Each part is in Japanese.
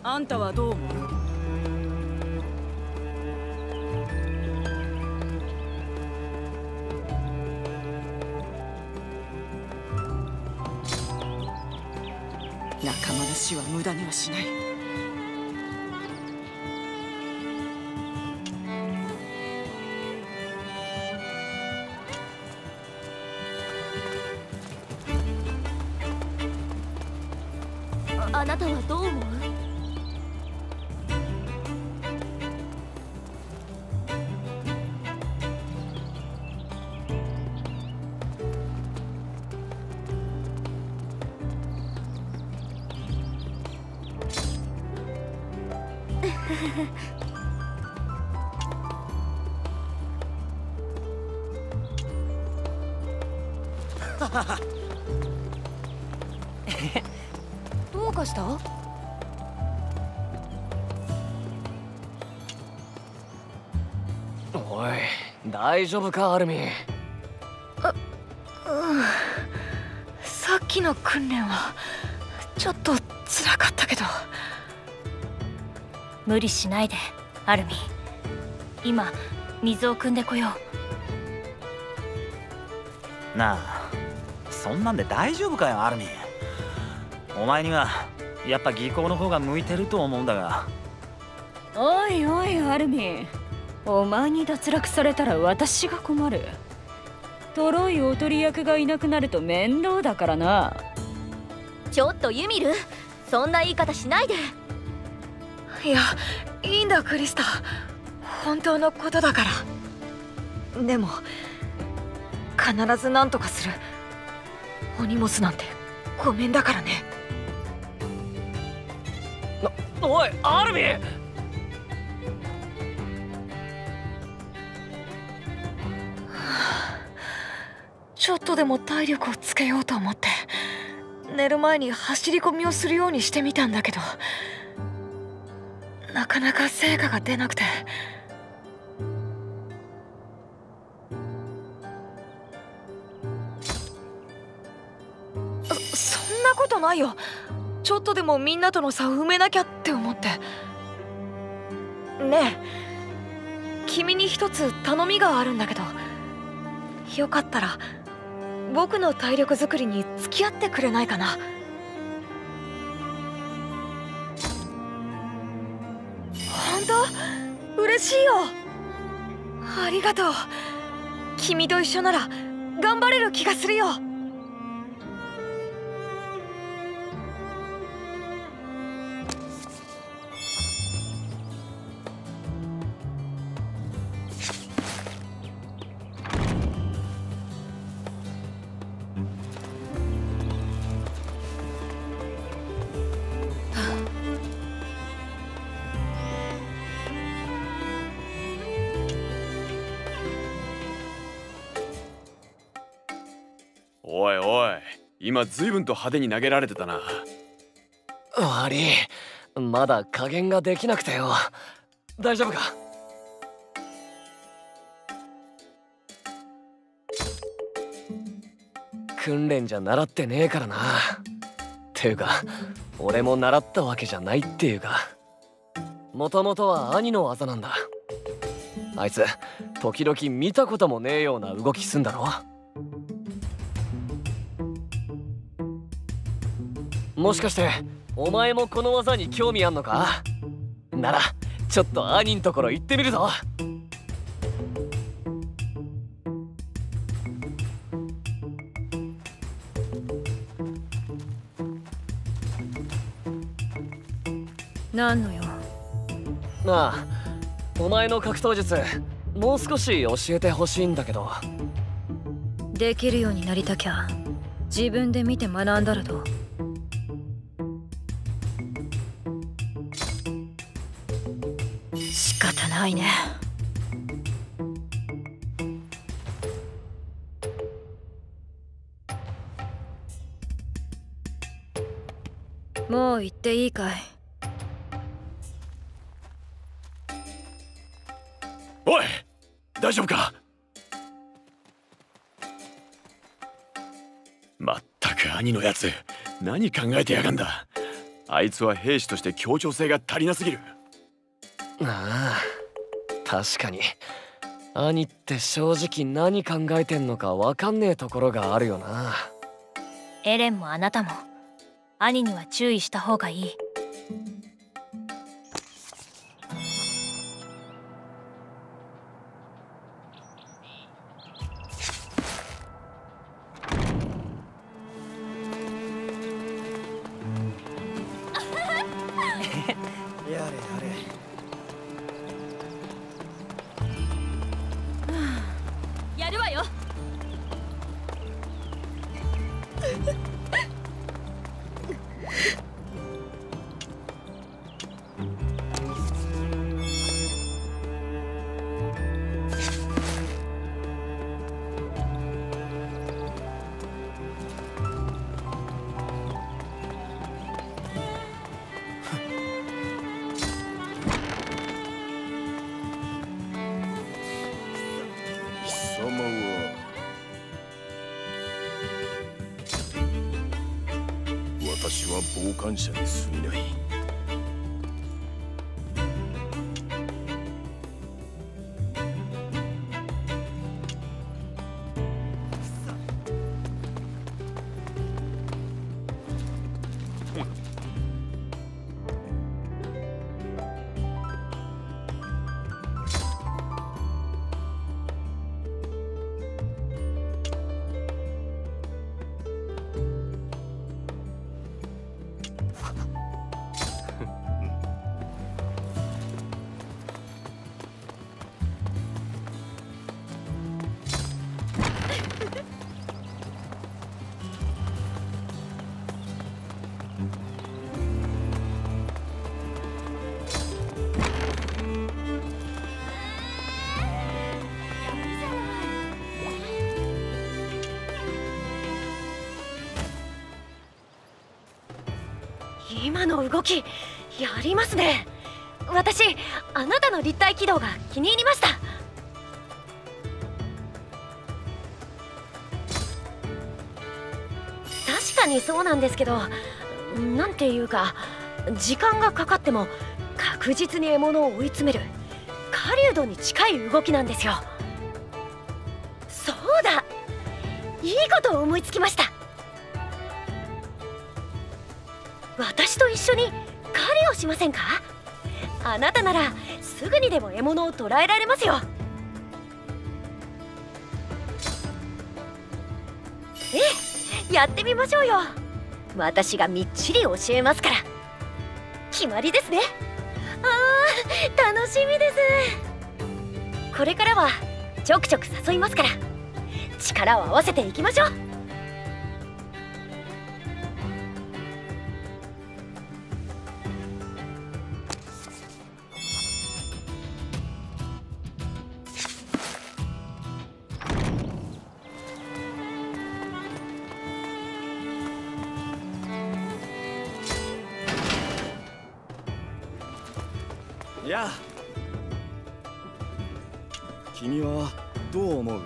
あんたはどう思う？仲間の死は無駄にはしない。 あなたはどう思う？どうかした？ おい、大丈夫かアルミ？ さっきの訓練はちょっと辛かったけど。無理しないでアルミ。今水を汲んでこよう。なあ、そんなんで大丈夫かよアルミ。お前にはやっぱ技巧の方が向いてると思うんだが。 おいおいアルミ、お前に脱落されたら私が困る。とろいおとり役がいなくなると面倒だからな。 ちょっとユミル、そんな言い方しないで。いや、いいんだクリスタ、本当のことだから。でも必ず何とかする。オニモスなんてごめんだからね。 おいアルミ！ ちょっとでも体力をつけようと思って寝る前に走り込みをするようにしてみたんだけど、なかなか成果が出なくて。そんなことないよ。ちょっとでもみんなとの差を埋めなきゃって思って。ねえ、君に一つ頼みがあるんだけど、よかったら僕の体力作りに付き合ってくれないかな。本当？嬉しいよ。ありがとう。君と一緒なら頑張れる気がするよ。 おいおい、今随分と派手に投げられてたな。 悪い、まだ加減ができなくてよ。大丈夫か？訓練じゃ習ってねえからな。っていうか俺も習ったわけじゃないっていうか、もともとは兄の技なんだ。あいつ時々見たこともねえような動きすんだろ。もしかしてお前もこの技に興味あんのか？ならちょっと兄んところ行ってみるぞ。 何の用？ なあ、お前の格闘術もう少し教えてほしいんだけど。 できるようになりたきゃ自分で見て学んだらどう？仕方ないね。もう行っていいかい？ おい、大丈夫か？まったく兄のやつ、何考えてやがんだ。 あいつは兵士として協調性が足りなすぎる。 ああ、確かに兄って正直何考えてんのかわかんねえところがあるよな。 エレンもあなたも兄には注意した方がいい。 やれやれ。 やるわよ。 貴様は私は傍観者に過ぎない。 今の動きやりますね。私あなたの立体軌道が気に入りました。確かにそうなんですけど、なんていうか時間がかかっても確実に獲物を追い詰める狩人に近い動きなんですよ。そうだ、いいことを思いつきました。私と一緒に狩りをしませんか？あなたならすぐにでも獲物を捕らえられますよ。ええ、やってみましょうよ。私がみっちり教えますから。決まりですね。あー、楽しみです。これからはちょくちょく誘いますから、力を合わせていきましょう。 いや、君はどう思う？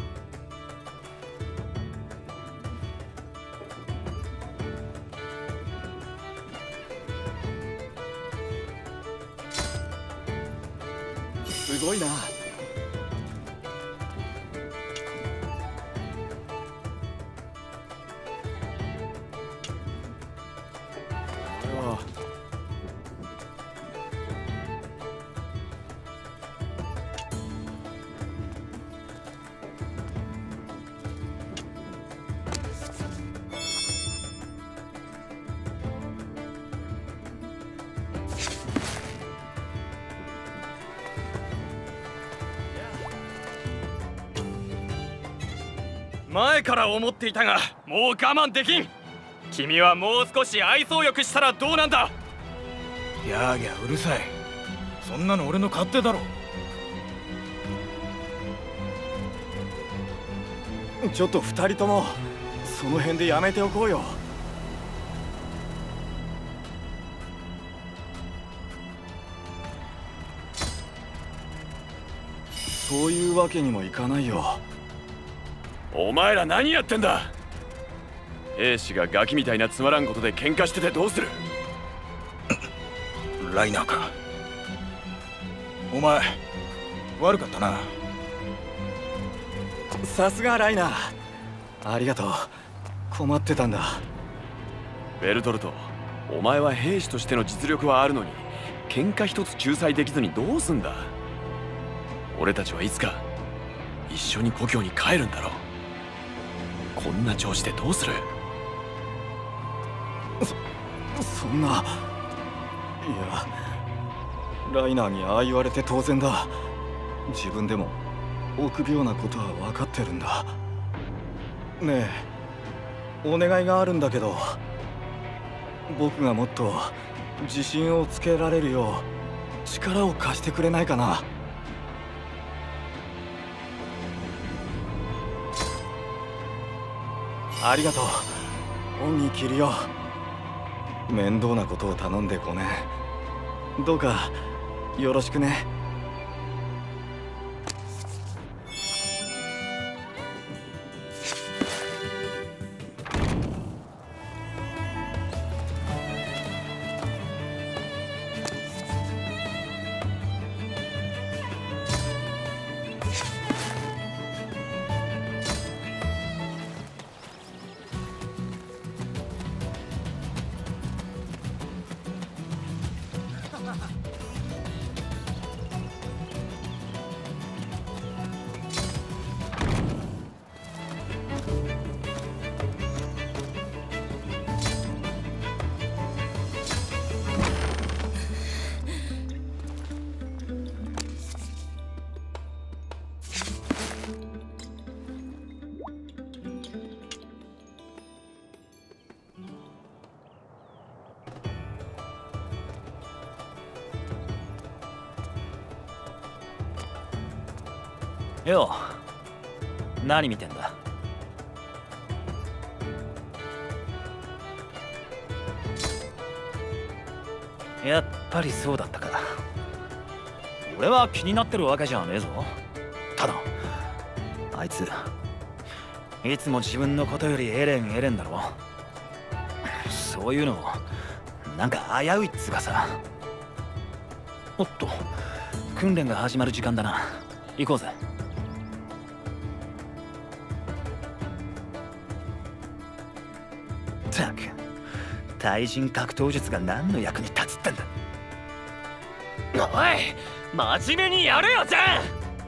すごいな。 前から思っていたが、もう我慢できん。君はもう少し愛想よくしたらどうなんだ。 ギャーギャーうるさい。そんなの俺の勝手だろ。ちょっと二人ともその辺でやめておこうよ。そういうわけにもいかないよ。 お前ら何やってんだ。兵士がガキみたいなつまらんことで喧嘩しててどうする。 ライナーか。お前悪かったな。 さすがライナー、ありがとう。困ってたんだ。 ベルトルト、お前は兵士としての実力はあるのに喧嘩一つ仲裁できずにどうすんだ。俺たちはいつか一緒に故郷に帰るんだろう。こんな調子でどうする。 そんな。いや、ライナーにああ言われて当然だ。自分でも臆病なことは分かってるんだ。ねえ、お願いがあるんだけど、僕がもっと自信をつけられるよう力を貸してくれないかな。ありがとう、恩に着るよ。面倒なことを頼んでごめん。どうかよろしくね。 よう、何見てんだ。やっぱりそうだったか。俺は気になってるわけじゃねえぞ。ただあいついつも自分のことよりエレンだろ。そういうのなんか危ういっつうかさ。おっと、訓練が始まる時間だな。行こうぜ。たく、対人格闘術が何の役に立つってんだ。 おい、真面目にやるよじゃん。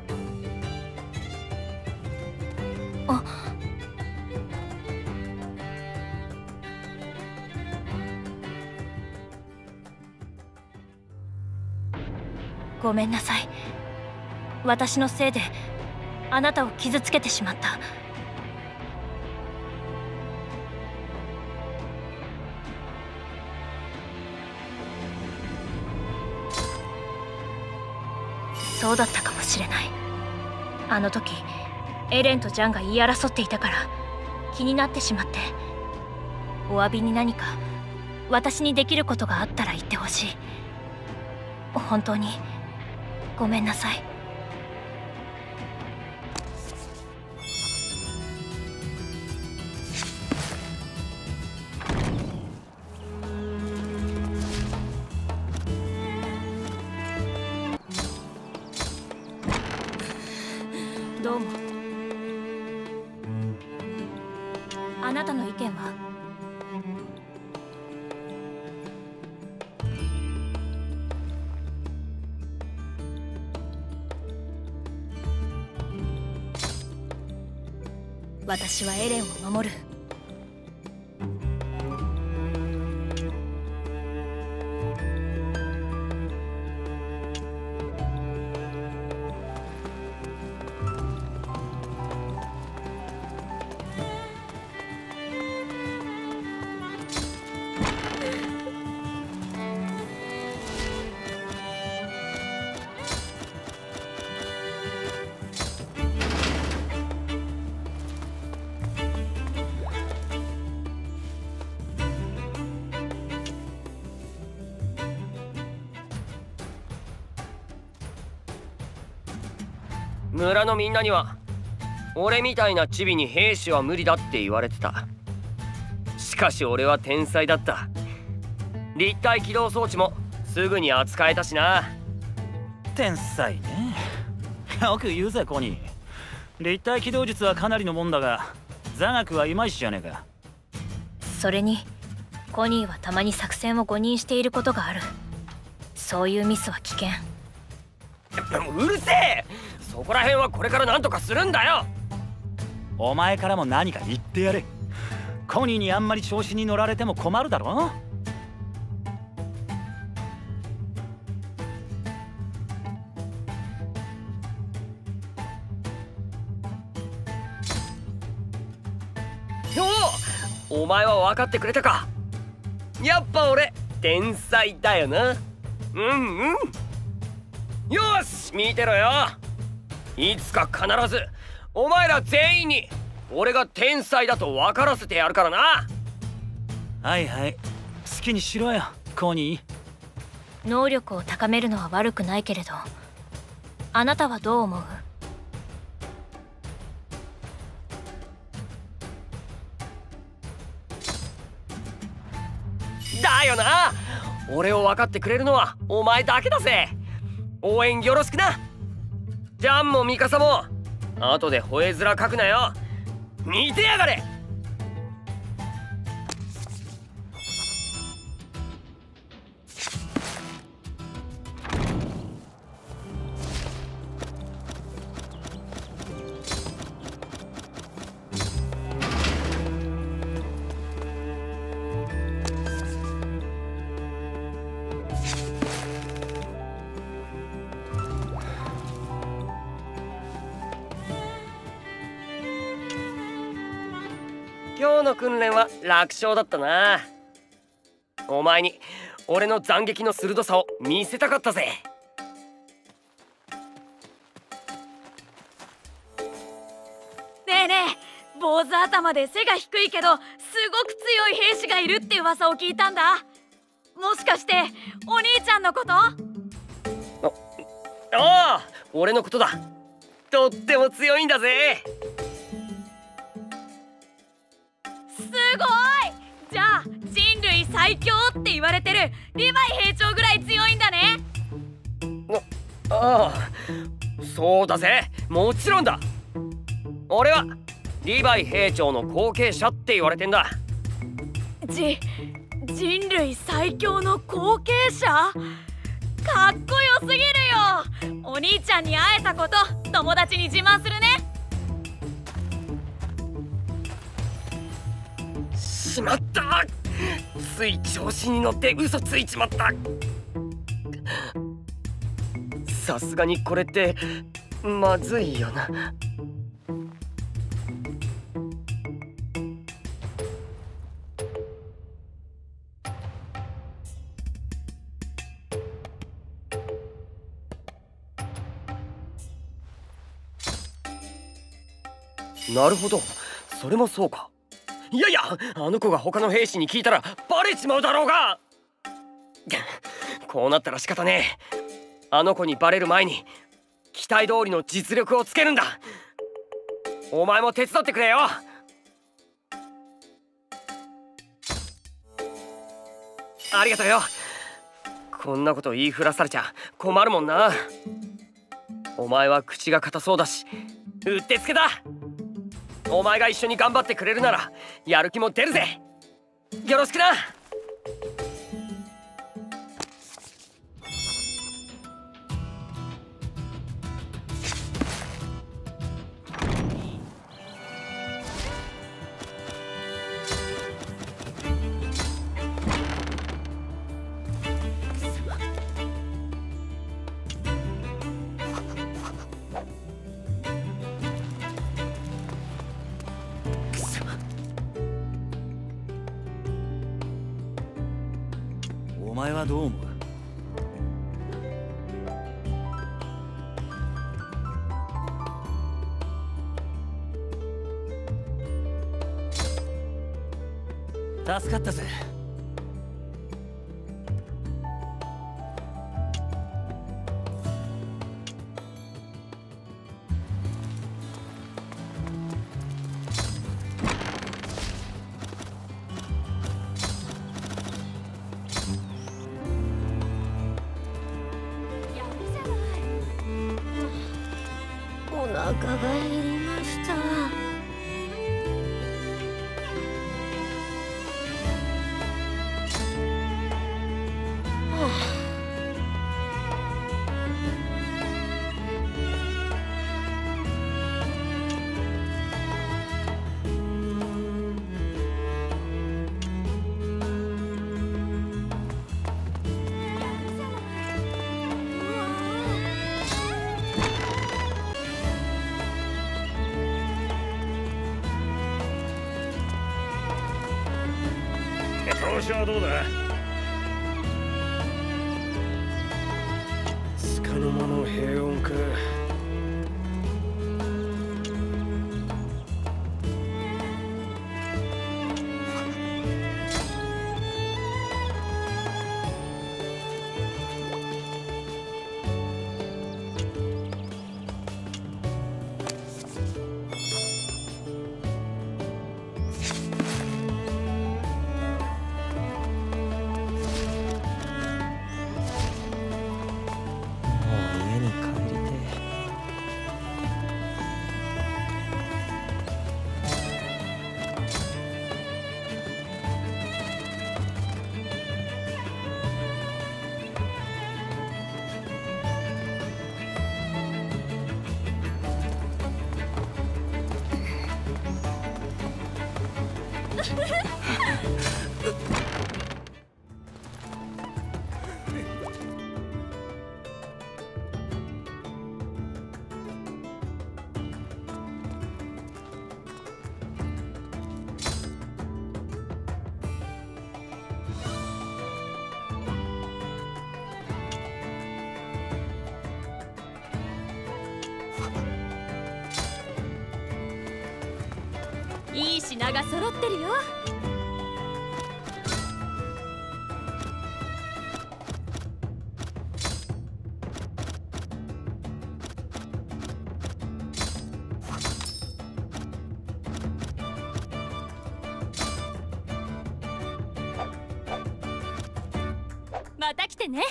ごめんなさい。私のせいであなたを傷つけてしまった。そうだったかもしれない。あの時エレンとジャンが言い争っていたから気になってしまって。お詫びに何か私にできることがあったら言ってほしい。本当にごめんなさい。どうも。あなたの意見は？私はエレンを守る。 村のみんなには俺みたいなチビに兵士は無理だって言われてた。しかし俺は天才だった。立体起動装置もすぐに扱えたしな。 天才ね。よく言うぜコニー。立体機動術はかなりのもんだが座学はいまいちじゃねえか。 それにコニーはたまに作戦を誤認していることがある。そういうミスは危険。 うるせえ。そこら辺はこれから何とかするんだよ。 お前からも何か言ってやれ。コニーにあんまり調子に乗られても困るだろ。 お前は分かってくれたか。やっぱ俺天才だよな。うんうん。よし見てろよ。いつか必ずお前ら全員に俺が天才だと分からせてやるからな。 はいはい、好きにしろよコニー。能力を高めるのは悪くないけれど、あなたはどう思う？ だよな。俺を分かってくれるのはお前だけだぜ。応援よろしくな。ジャンもミカサも後で吠え面かくなよ。見てやがれ。今日の訓練は楽勝だったな。お前に俺の斬撃の鋭さを見せたかったぜ。 ねえねえ、坊主頭で背が低いけどすごく強い兵士がいるって噂を聞いたんだ。もしかしてお兄ちゃんのこと？ ああ、俺のことだ。とっても強いんだぜ。 すごい。じゃあ人類最強って言われてるリヴァイ兵長ぐらい強いんだね。 ああ、そうだぜ。もちろんだ。俺はリヴァイ兵長の後継者って言われてんだ。 人類最強の後継者？かっこよすぎるよ。お兄ちゃんに会えたこと友達に自慢するね。 しまった。つい調子に乗って嘘ついちまった。さすがにこれってまずいよな。なるほど、それもそうか。いやいや、あの子が他の兵士に聞いたらバレちまうだろうが。こうなったら仕方ねえ。あの子にバレる前に期待通りの実力をつけるんだ。お前も手伝ってくれよ。ありがとうよ。こんなこと言いふらされちゃ困るもんな。お前は口が堅そうだしうってつけだ。お前が一緒に頑張ってくれるならやる気も出るぜ。よろしくな。 お前はどう思う？助かったぜ。 腹が減りました。 調子はどうだ？つかの間の平穏か。 いい品が揃ってるよ。また来てね。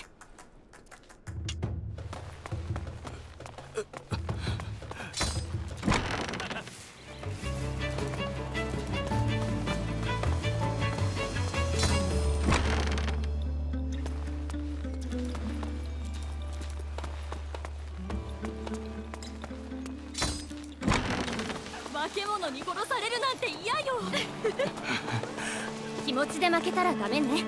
化け物に殺されるなんて嫌よ。気持ちで負けたらダメね。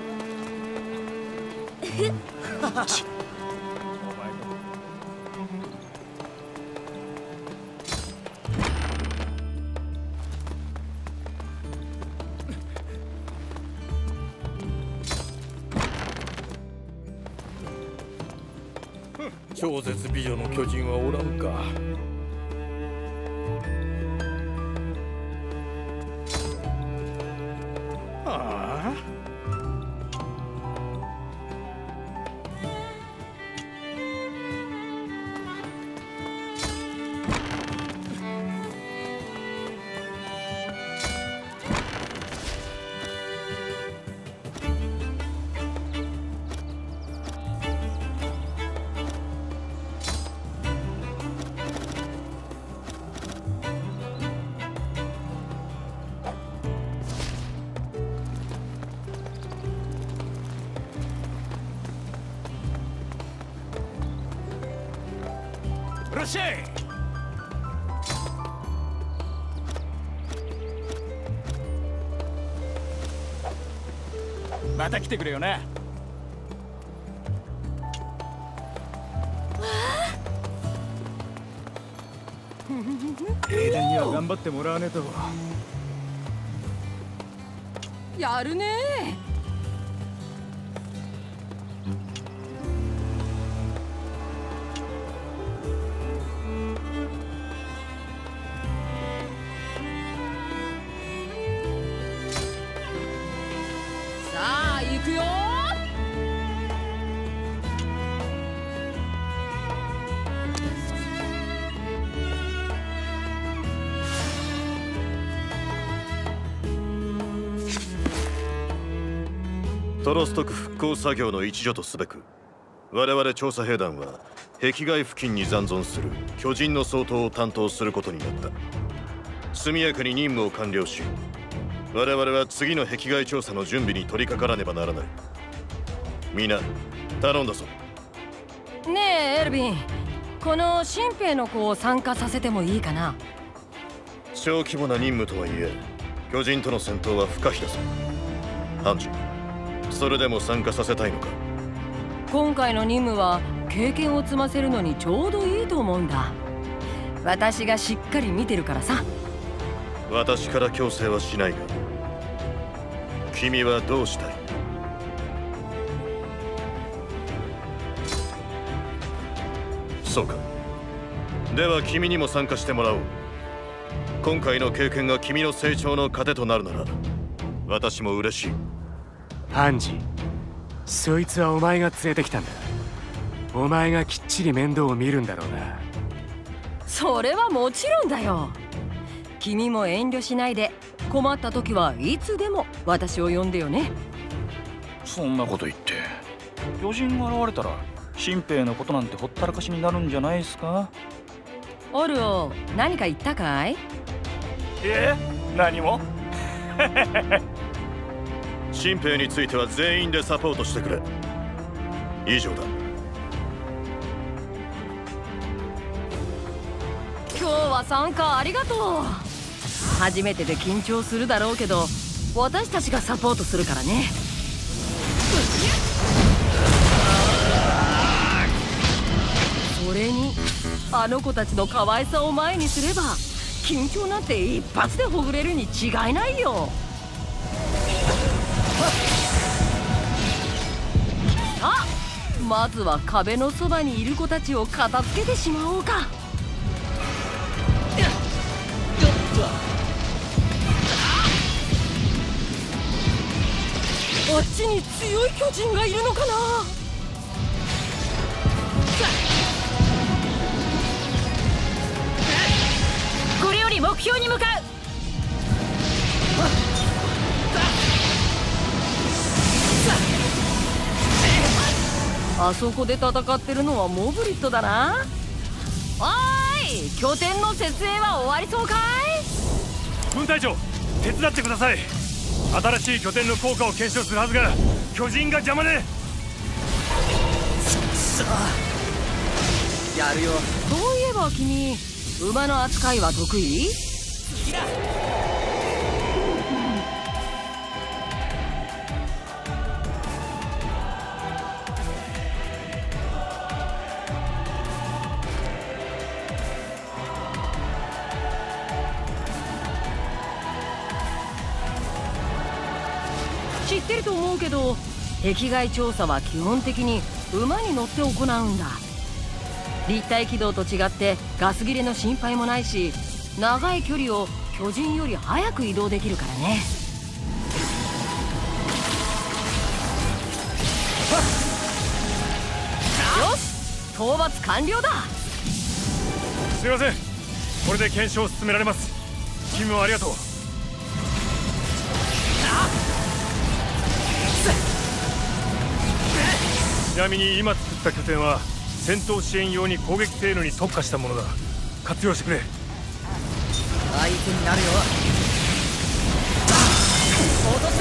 超絶美女の巨人はおらんか。ああ。いらっしゃい。また来てくれよな。エイダンには頑張ってもらわねえと。 やるね。さあ行くよ。 トロストク復興作業の一助とすべく、我々調査兵団は壁外付近に残存する巨人の総統を担当することになった。速やかに任務を完了し、我々は次の壁外調査の準備に取り掛からねばならない。みんな頼んだぞ。 ねえエルヴィン、この新兵の子を参加させてもいいかな。 小規模な任務とはいえ巨人との戦闘は不可避だぞ。ハンジ、それでも参加させたいのか。 今回の任務は経験を積ませるのにちょうどいいと思うんだ。私がしっかり見てるからさ。 私から強制はしないが、君はどうしたい？そうか。では君にも参加してもらおう。今回の経験が君の成長の糧となるなら私も嬉しい。 ハンジ、そいつはお前が連れてきたんだ。お前がきっちり面倒を見るんだろうな。 それはもちろんだよ。君も遠慮しないで、困った時はいつでも私を呼んでよね。 そんなこと言って巨人が現れたら新兵のことなんてほったらかしになるんじゃないですか。 オルオ、何か言ったかい？ 何も新兵については全員でサポートしてくれ。以上だ。 今日は参加ありがとう。初めてで緊張するだろうけど私たちがサポートするからね。それにあの子たちの可愛さを前にすれば緊張なんて一発でほぐれるに違いないよ。さあ、まずは壁のそばにいる子たちを片付けてしまおうか。あっちに強い巨人がいるのかな。 これより目標に向かう。 あそこで戦ってるのはモブリットだな。おーい、拠点の設営は終わりそうかい？ 分隊長、手伝ってください。新しい拠点の効果を検証するはずが巨人が邪魔で。 やるよ。 そういえば君、馬の扱いは得意？知ってると思うけど、壁外調査は基本的に馬に乗って行うんだ。立体軌道と違ってガス切れの心配もないし、長い距離を巨人より速く移動できるからね。よし、討伐完了だ。 すいません、これで検証を進められます。君もありがとう。ちなみに今作った拠点は戦闘支援用に攻撃性能に特化したものだ。活用してくれ。 相手になるよ。落とした。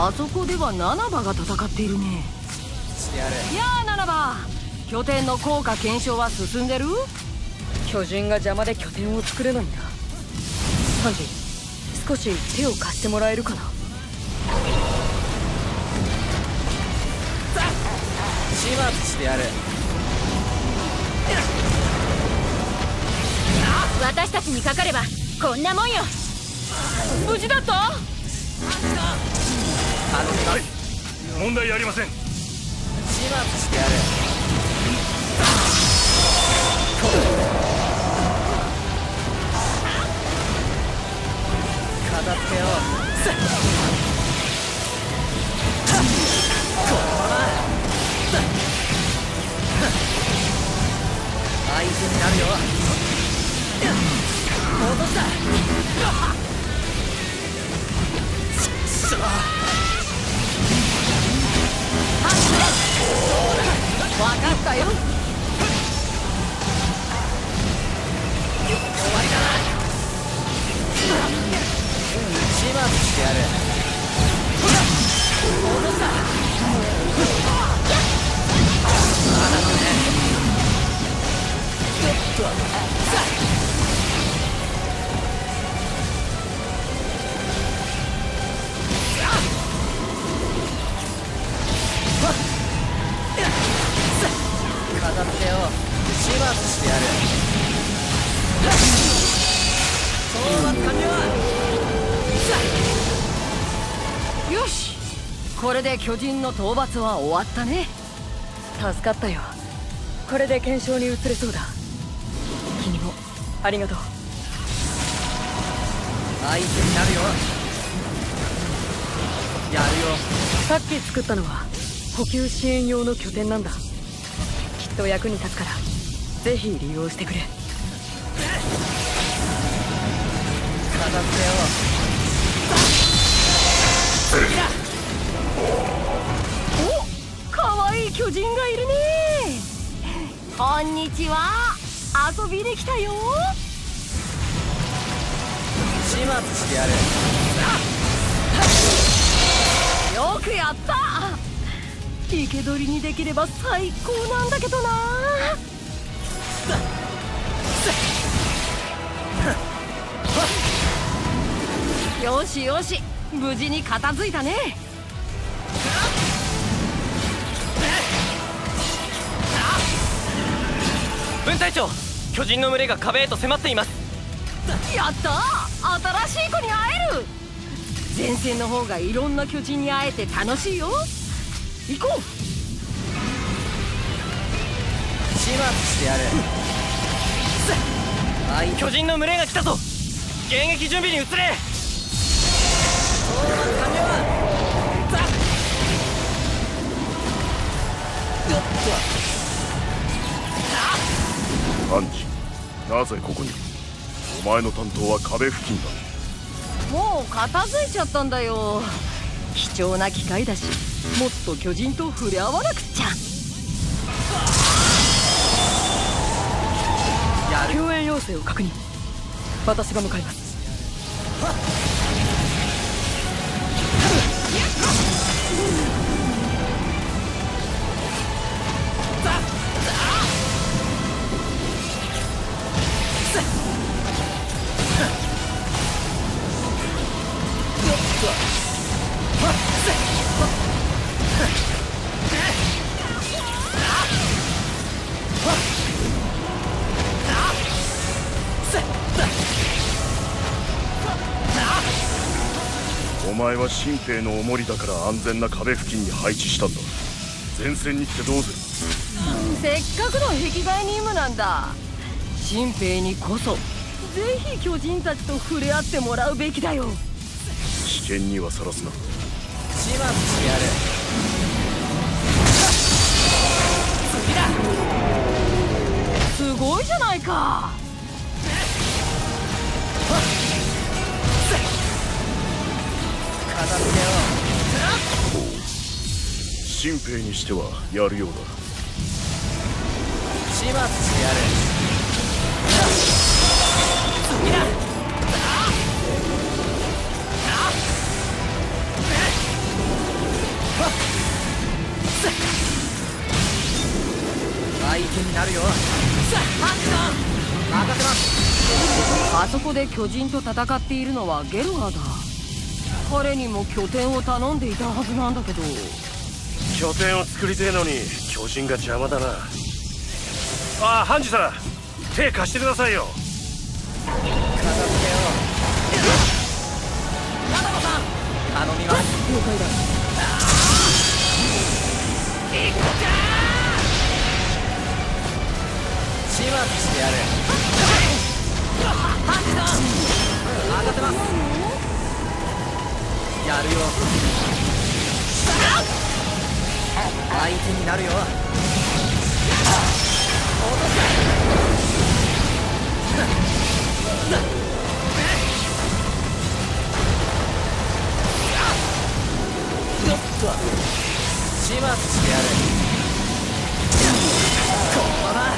あそこではナナバが戦っているね。 やる。 やあナナバ、拠点の効果検証は進んでる？ 巨人が邪魔で拠点を作れないんだ。ハンジ、少し手を貸してもらえるかな。 始末してやる。 私たちにかかればこんなもんよ。 無事だった？ はい、問題ありません。 始末してやる。片付けよう。このまま相手になるよ。落とした。 分かったよ。 片付けよう。始末してやる。討伐完了。 よし、これで巨人の討伐は終わったね。 助かったよ。これで検証に移れそうだ。君もありがとう。 相手になるよ。やるよ。 さっき作ったのは補給支援用の拠点なんだ。きっと役に立つからぜひ利用してくれ。 片付けよう。お、かわいい巨人がいるね。こんにちは、遊びに来たよ。 始末してやる。 よくやった。生け捕りにできれば最高なんだけどな。よしよし、無事に片付いたね。 分隊長、巨人の群れが壁へと迫っています。 やった、新しい子に会える。前線の方がいろんな巨人に会えて楽しいよ。行こう。 始末してやる。巨人の群れが来たぞ。迎撃準備に移れ。完了。 アンジ、なぜここに？お前の担当は壁付近だ。 もう片付いちゃったんだよ。貴重な機会だし、もっと巨人と触れ合わなくっちゃ。 救援要請を確認。私が向かいます。 お前は新兵のおもりだから安全な壁付近に配置したんだ。前線に来てどうする？ せっかくの壁外任務なんだ。新兵にこそぜひ巨人たちと触れ合ってもらうべきだよ。 危険にはさらすな。 始末してやる。次だ。 すごいじゃないか。 片付けよう。 新兵にしてはやるようだ。 始末してやる。次だ。相手になるよ。任せます。 あそこで巨人と戦っているのはゲルガーだ。彼にも拠点を頼んでいたはずなんだけど。 拠点を作りてえのに巨人が邪魔だな。ああ、ハンジさん、手貸してくださいよ。 片付けよう。ナダコさん、頼みます。 了解だ。 いっちゃー。始末してやる。ハンジさん、任せます。やるよ。相手になるよ。始末してやる。このまま。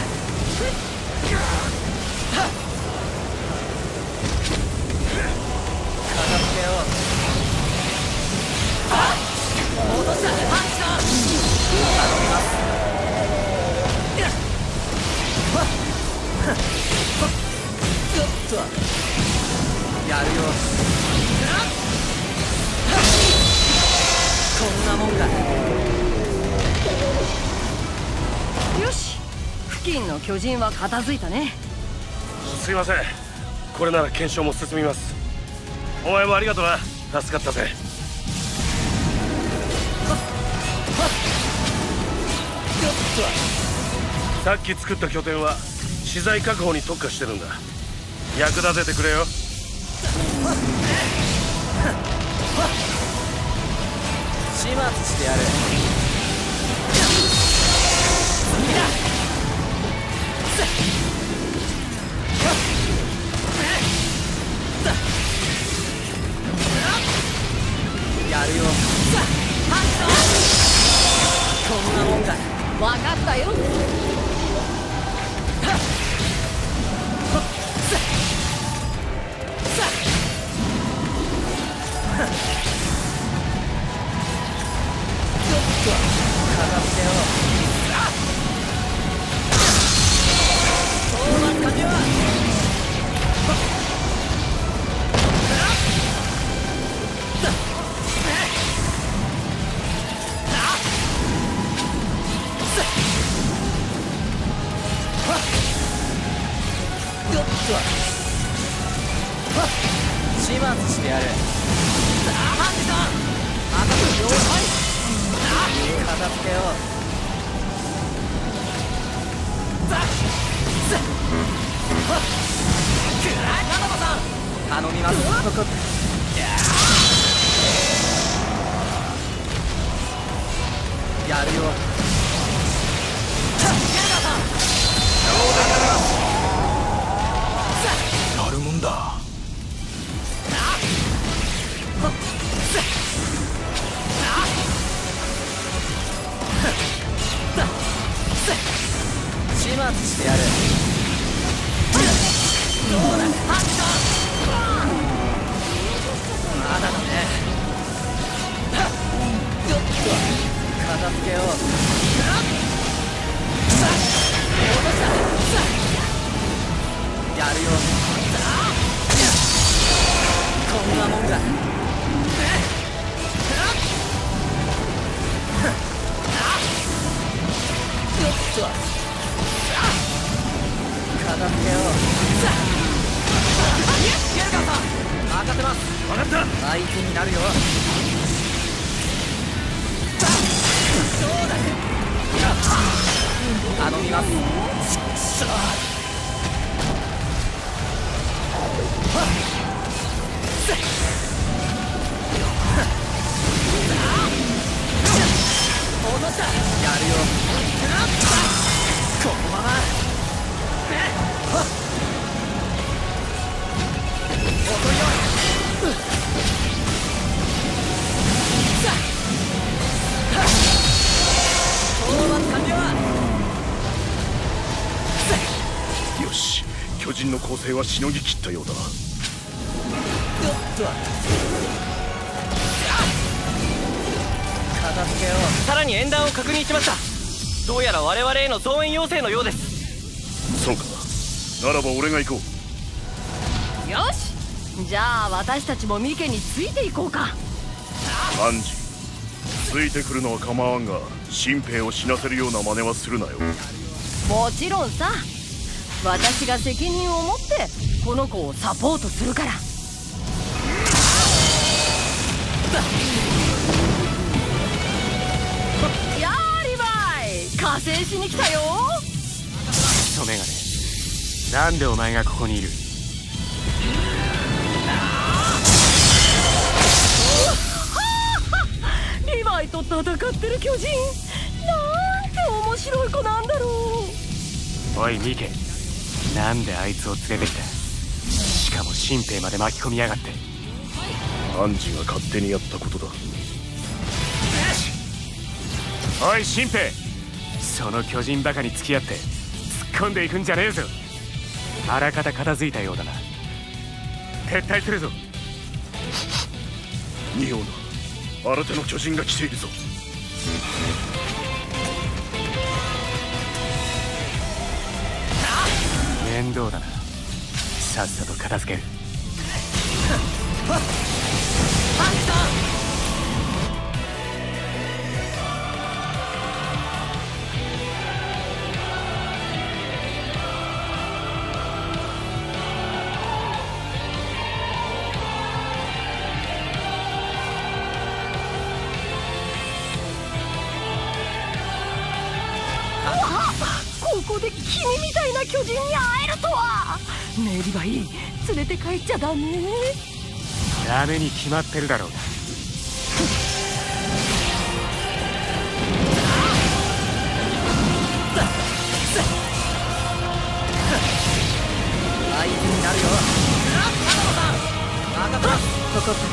片付けよう。落とした。パンチだ。頼みます。やるよ。こんなもんか。 よし、 付近の巨人は片付いたね。 すいません。これなら検証も進みます。お前もありがとな。助かったぜ。さっき作った拠点は資材確保に特化してるんだ。役立ててくれよ。 始末してやる。やるよ。こんなもんだ。 分かったよ。 始末してやる。片付けよう。頼みます。やるよ。 やるもんだ。 始末してやる。まだだね。片付けよう。やるよ。こんなもんだ。片付けよう。任せます。 分かった。 相手になるよ。頼みます。やるよ。このまま。 よし、巨人の攻勢はしのぎ切ったようだ。 片付けよう。さらに演弾を確認しました。どうやら我々への増援要請のようです。 そうか。ならば俺が行こう。 よし、じゃあ私たちもミケについていこうか。 アンジ、ついてくるのは構わんが、新兵を死なせるような真似はするなよ。 もちろんさ。私が責任を持ってこの子をサポートするから。やーリヴァイ、加勢しに来たよ。 クソメガネ、なんでお前がここにいる？ リヴァイと戦ってる巨人、なんて面白い子なんだろう。 おいミケ、なんであいつを連れてきた？しかも新兵まで巻き込みやがって。 アンジが勝手にやったことだ。 おい新兵、その巨人バカに付き合って突っ込んでいくんじゃねえぞ。あらかた片付いたようだな。撤退するぞ。 仁王だ、新手の巨人が来ているぞ。 面倒だな。さっさと片付ける。 こで君みたいな巨人に会えるとは。ねえリヴァイ、連れて帰っちゃダメ？ ダメに決まってるだろうが。 合図になるよ。分かった。 かかった。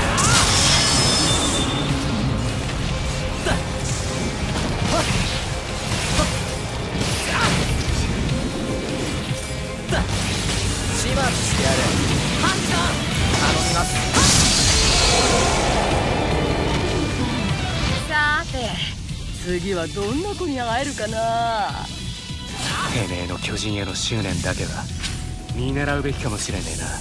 始末してやる。ハンター頼みます。 さて次はどんな子に会えるかな。 てめえの巨人への執念だけは見習うべきかもしれねえな。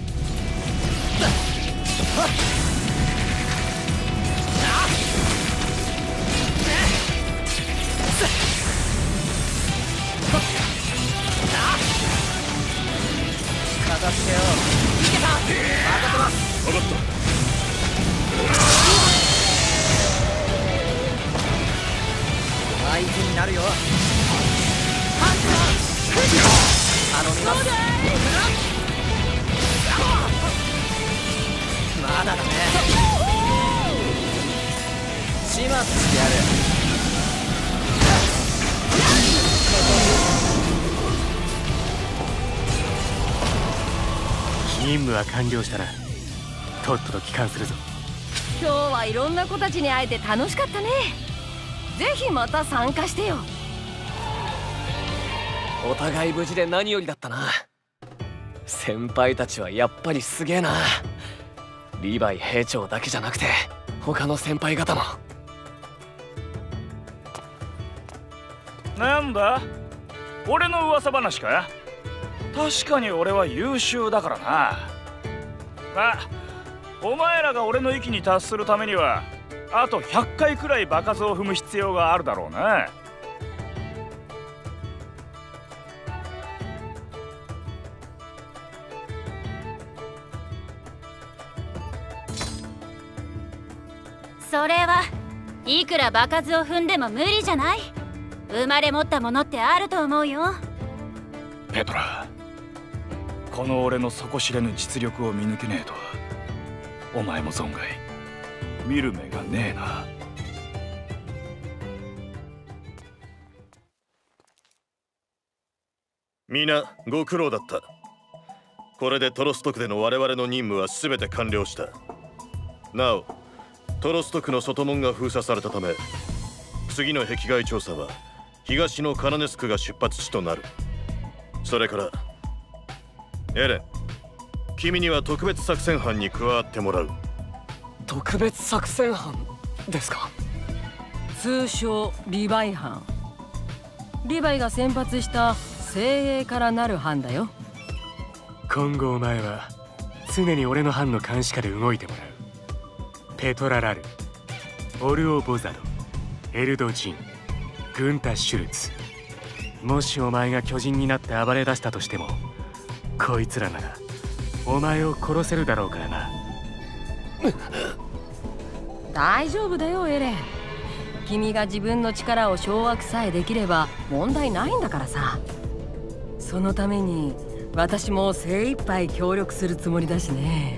片付けよう。いけた。任せます。 分かった。 合図になるよ。ハンター頼みます。まだだね。始末してやる。 任務は完了したな。とっとと帰還するぞ。 今日はいろんな子たちに会えて楽しかったね。ぜひまた参加してよ。 お互い無事で何よりだったな。先輩たちはやっぱりすげえな。リヴァイ兵長だけじゃなくて他の先輩方も。 なんだ、俺の噂話か。確かに俺は優秀だからな。まあお前らが俺の域に達するためにはあと100回くらい場数を踏む必要があるだろうな。 それはいくら場数を踏んでも無理じゃない。生まれ持ったものってあると思うよ。 ペトラ、この俺の底知れぬ実力を見抜けねえとお前も存外見る目がねえな。 皆ご苦労だった。これでトロスト区での我々の任務は全て完了した。なおトロスト区の外門が封鎖されたため次の壁外調査は東のカナネス区が出発地となる。それからエレン、君には特別作戦班に加わってもらう。 特別作戦班ですか。 通称リヴァイ班。リヴァイが選抜した精鋭からなる班だよ。 今後お前は常に俺の班の監視下で動いてもらう。ペトラ・ラル、オルオ・ボザド、エルド・ジン、グンタ・シュルツ。もしお前が巨人になって暴れ出したとしてもこいつらならお前を殺せるだろうからな。 大丈夫だよエレン。君が自分の力を掌握さえできれば問題ないんだからさ。そのために私も精一杯協力するつもりだしね。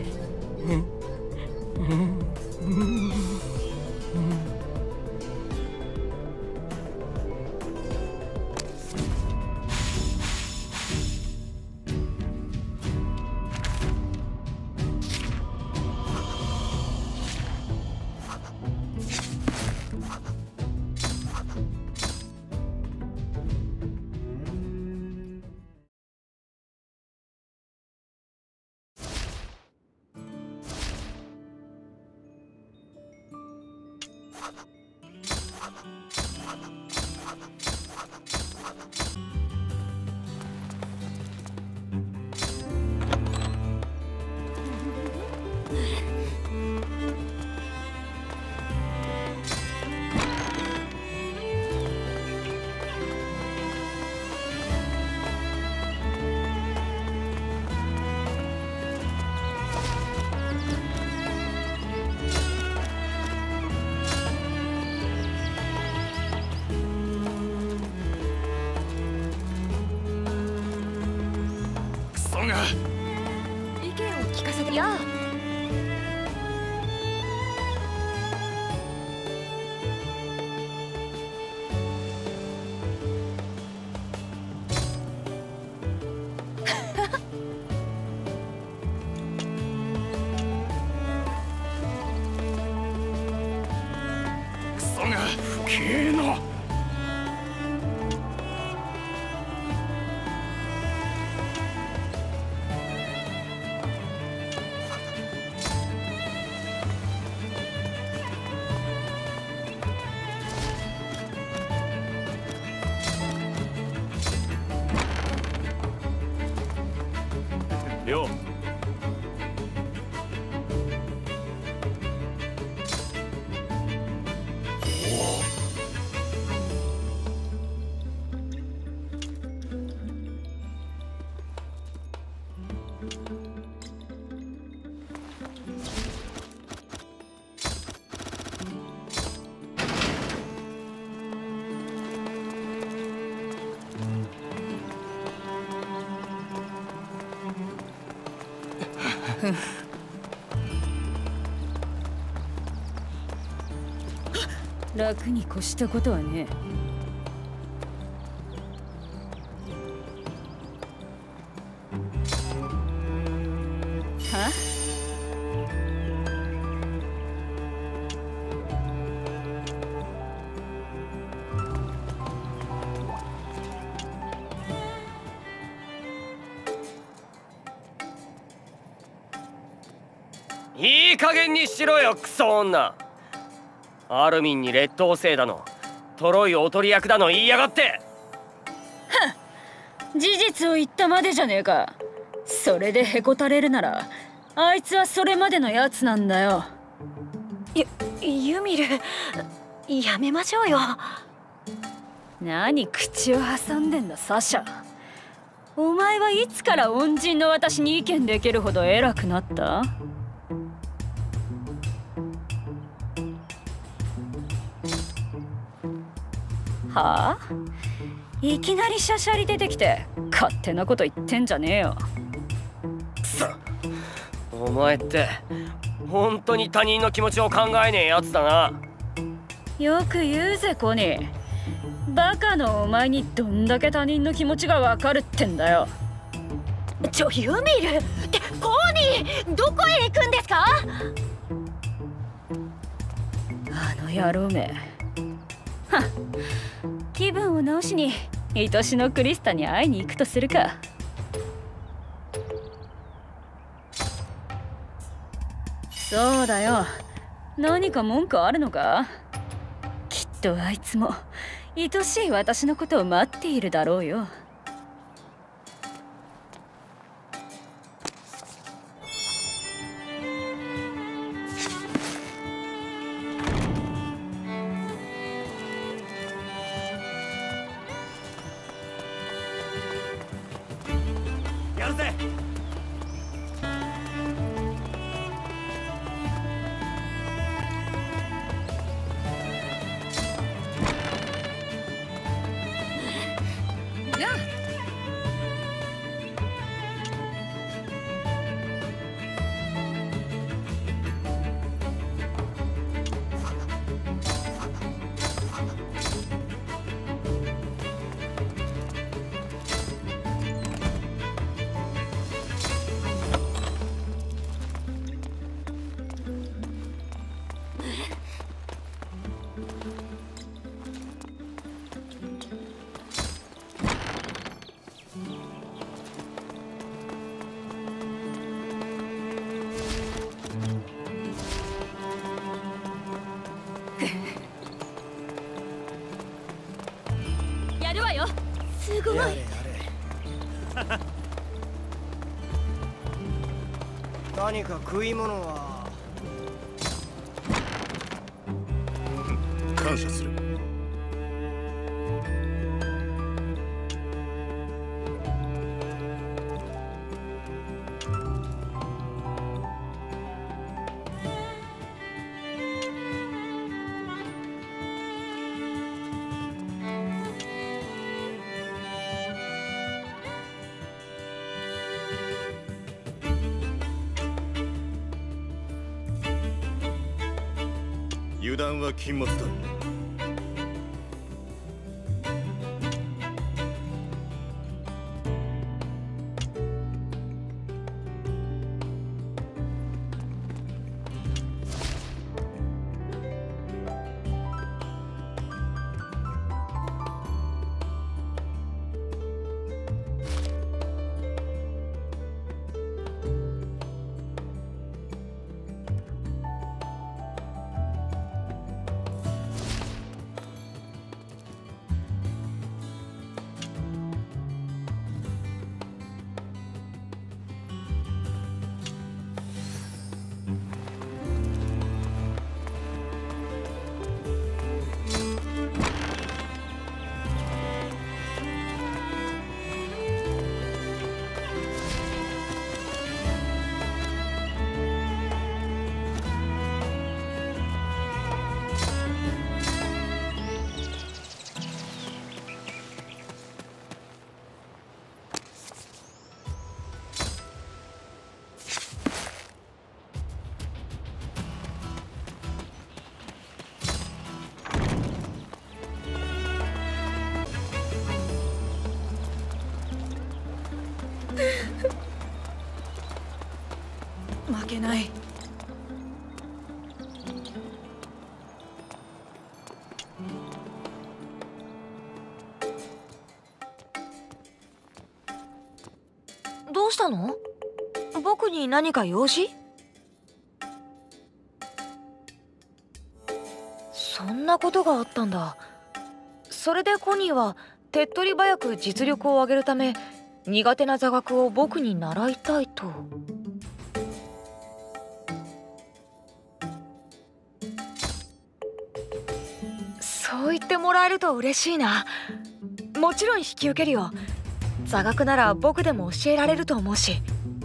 が。 意見を聞かせてや。 クソが不敬な。 亮、 楽に越したことはね。は？ いい加減にしろよ、クソ女。アルミンに劣等生だの、トロイおとり役だの言いやがって。 事実を言ったまでじゃねえか。それでへこたれるなら、あいつはそれまでのやつなんだよ。 ユミル、やめましょうよ。 何口を挟んでんだサシャ。お前はいつから恩人の私に意見できるほど偉くなった？はあ？いきなりシャシャリ出てきて勝手なこと言ってんじゃねえよ。 くそ、お前って本当に他人の気持ちを考えねえやつだな。 よく言うぜコニー。バカのお前にどんだけ他人の気持ちがわかるってんだよ。 ユミルってコニー、どこへ行くんですか？ あの野郎め。はっ、気分を直しに愛しのクリスタに会いに行くとするか。そうだよ。何か文句あるのか？きっとあいつも愛しい私のことを待っているだろうよ。 やるぜ。 やあ、 やるわよ。すごい。 何か食い物は。 感謝する。 油断は禁物だ。 負けない。どうしたの？僕に何か用事？そんなことがあったんだ。それでコニーは手っ取り早く実力を上げるため苦手な座学を僕に習いたいと。そう言ってもらえると嬉しいな。もちろん引き受けるよ。座学なら僕でも教えられると思うし。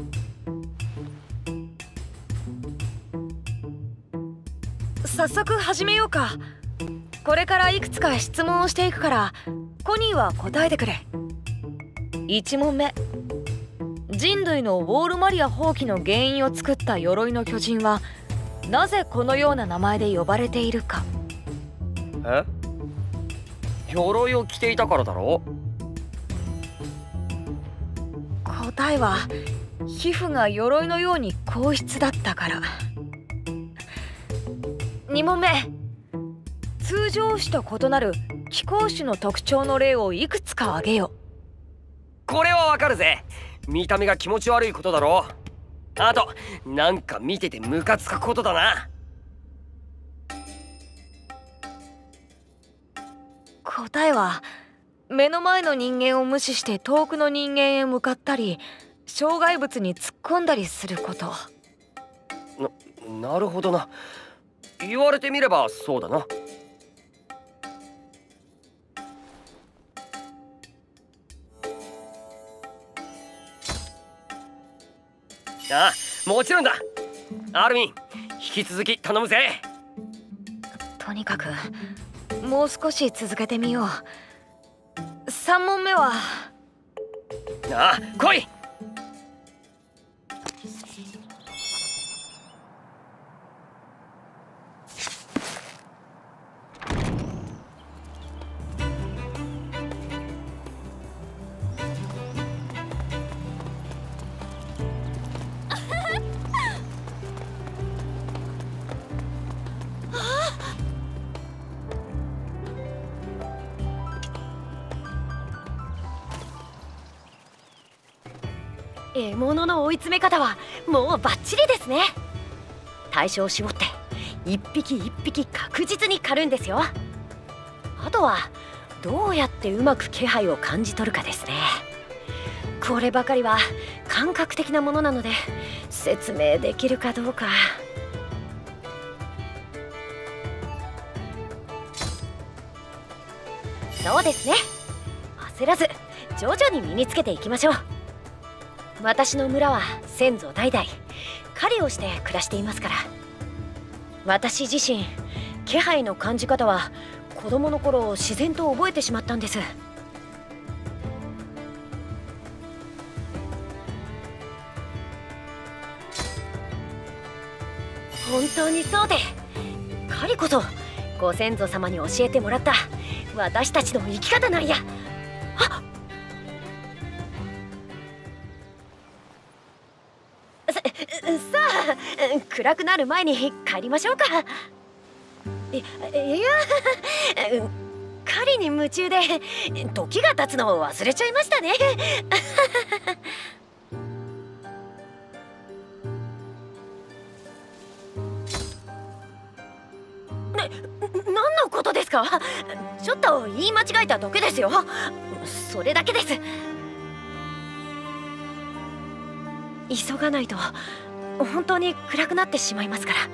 早速始めようか。これからいくつか質問をしていくからコニーは答えてくれ。1問目、人類のウォールマリア放棄の原因を作った鎧の巨人はなぜこのような名前で呼ばれているか。 え？鎧を着ていたからだろ？ 答えは皮膚が鎧のように硬質だったから。2問目、通常種と異なる気候種の特徴の例をいくつか挙げよ。 これはわかるぜ。見た目が気持ち悪いことだろ。あとなんか見ててムカつくことだな。 答えは目の前の人間を無視して遠くの人間へ向かったり障害物に突っ込んだりすること。 なるほどな。言われてみればそうだな。ああ、もちろんだ。アルミン、引き続き頼むぜ。 とにかくもう少し続けてみよう。3問目は。 ああ、来い。 獲物の追い詰め方はもうバッチリですね。対象を絞って一匹一匹確実に狩るんですよ。あとはどうやってうまく気配を感じ取るかですね。こればかりは感覚的なものなので説明できるかどうか。そうですね。焦らず徐々に身につけていきましょう。私の村は先祖代々狩りをして暮らしていますから。私自身気配の感じ方は子供の頃自然と覚えてしまったんです。本当にそうで、 パリこそご先祖様に教えてもらった私たちの生き方なんや。あさあ暗くなる前に帰りましょうか。いや狩りに夢中で時が経つのを忘れちゃいましたね。何のことですか？ちょっと言い間違えただけですよ。それだけです。急がないと本当に暗くなってしまいますから。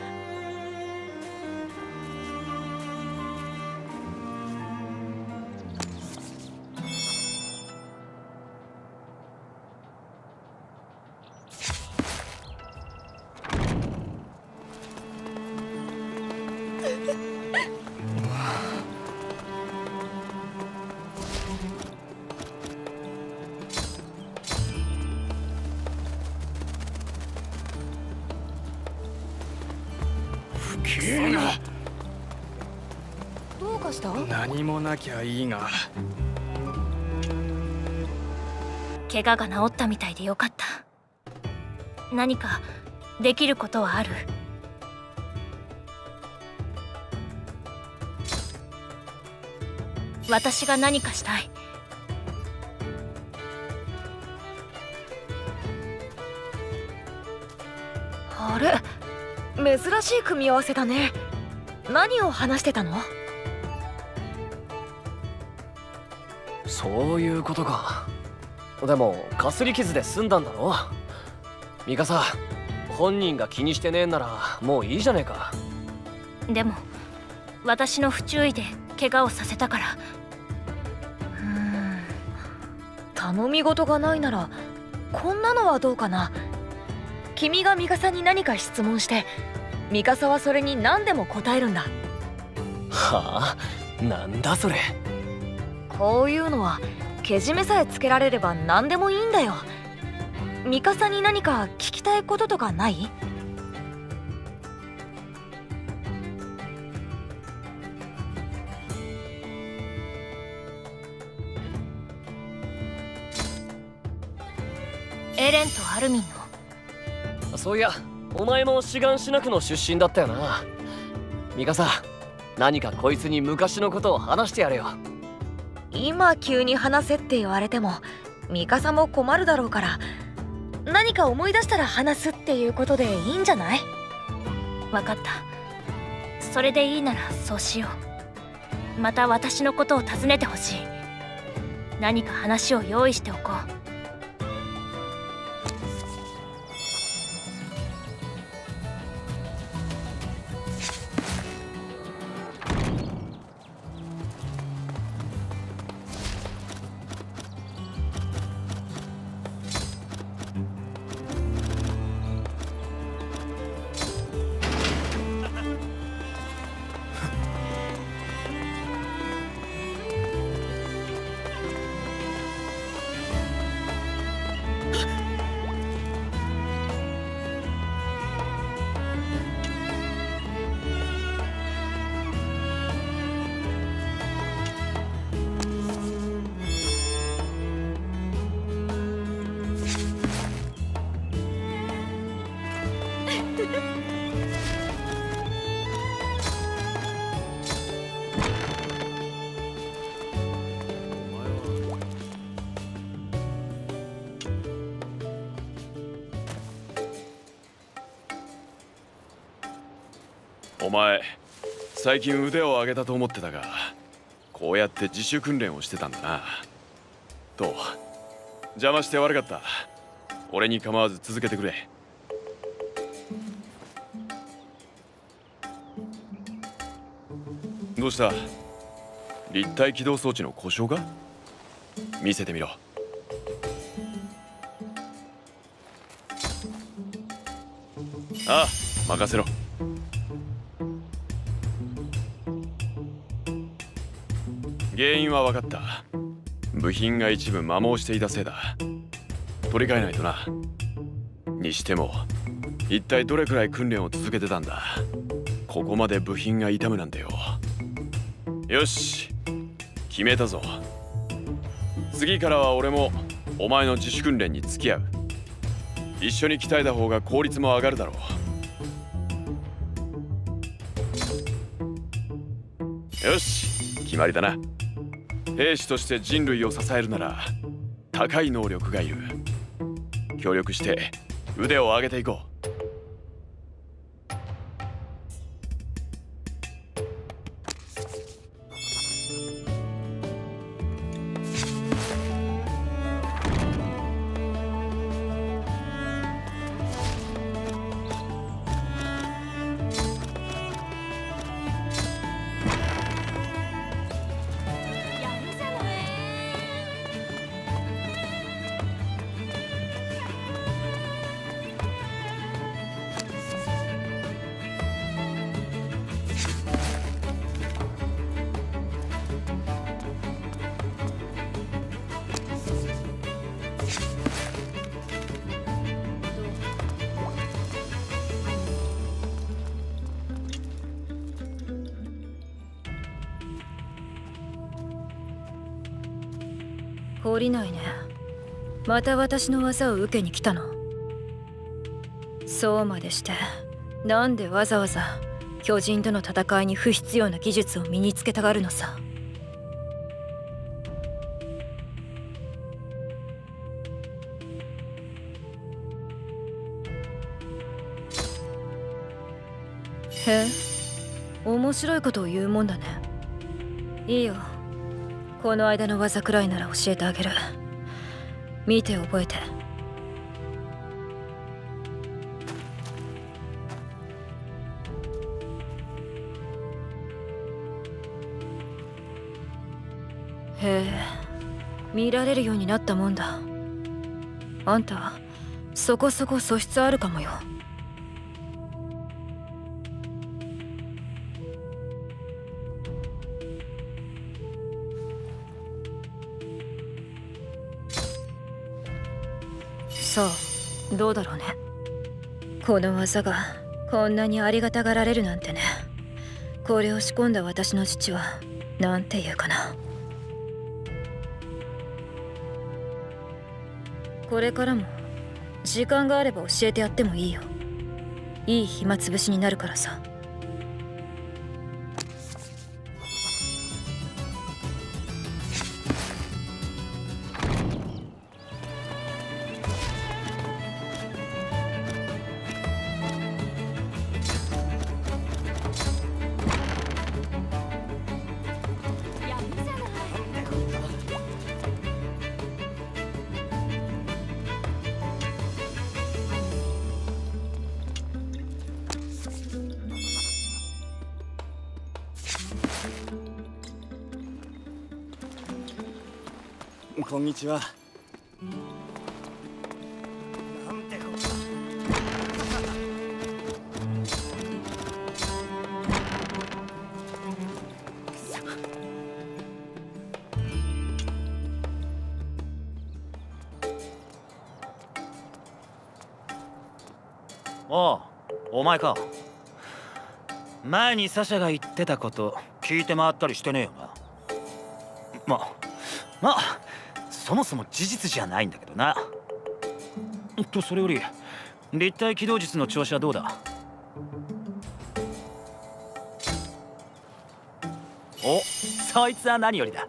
どうかした？ 何もなきゃいいが。 怪我が治ったみたいでよかった。何かできることはある？私が何かしたい。あれ、珍しい組み合わせだね。何を話してたの？ そういうことか。でもかすり傷で済んだんだろ。ミカサ、本人が気にしてねえんならもういいじゃねえか。 でも私の不注意で怪我をさせたから。頼み事がないならこんなのはどうかな。君がミカサに何か質問してミカサはそれに何でも答えるんだ。 はあ？なんだそれ。 こういうのはけじめさえつけられれば何でもいいんだよ。ミカサに何か聞きたいこととかない？エレンとアルミンの。 そういや、お前もシガンシナ区の出身だったよな。ミカサ、何かこいつに昔のことを話してやれよ。 今急に話せって言われてもミカサも困るだろうから、何か思い出したら話すっていうことでいいんじゃない？分かった。それでいいならそうしよう。また私のことを尋ねてほしい。何か話を用意しておこう。 お前、最近腕を上げたと思ってたが、こうやって自主訓練をしてたんだな。と、邪魔して悪かった。俺に構わず続けてくれ。どうした？立体起動装置の故障か？見せてみろ。ああ、任せろ。原因は分かった。部品が一部摩耗していたせいだ。取り替えないとな。にしても一体どれくらい訓練を続けてたんだ？ ここまで部品が傷むなんてよ。よし、決めたぞ。次からは俺もお前の自主訓練に付き合う。一緒に鍛えた方が効率も上がるだろう。よし、決まりだな。兵士として人類を支えるなら高い能力がいる。協力して腕を上げていこう。 懲りないね。また私の技を受けに来たの。そうまでしてなんでわざわざ巨人との戦いに不必要な技術を身につけたがるのさ。へえ、面白いことを言うもんだね。いいよ、この間の技くらいなら教えてあげる。見て覚えて。へえ、見られるようになったもんだ。あんたそこそこ素質あるかもよ。さあ、どうだろうね。この技がこんなにありがたがられるなんてね。これを仕込んだ私の父はなんて言うかな。これからも時間があれば教えてやってもいいよ。いい暇つぶしになるからさ。 こんにちは。 おう、お前か。前にサシャが言ってたこと聞いて回ったりしてねえよな。まあそもそも事実じゃないんだけどな。それより立体起動術の調子はどうだ？お、そいつは何よりだ。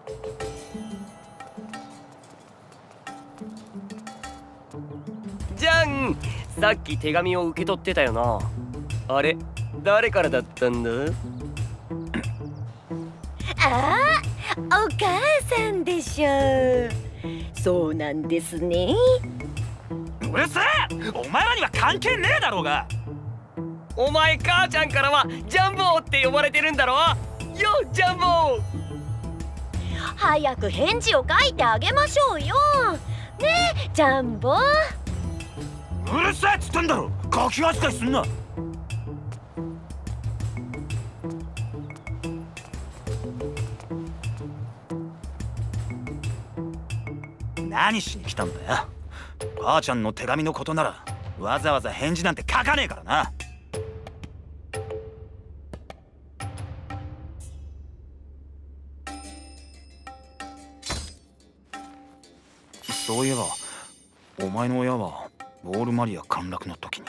じゃん、さっき手紙を受け取ってたよな。あれ、誰からだったんだ？ ああ、お母さんでしょ。そうなんですね。 うるせえ！お前らには関係ねえだろうが。 お前母ちゃんからはジャンボーって呼ばれてるんだろ。よ、ジャンボー。 早く返事を書いてあげましょうよ。ねえ、ジャンボ。 うるせえっつってんだろ。ガキ扱いすんな。何しに来たんだよ。母ちゃんの手紙のことならわざわざ返事なんて書かねえからな。 そういえばお前の親はウォールマリア陥落の時に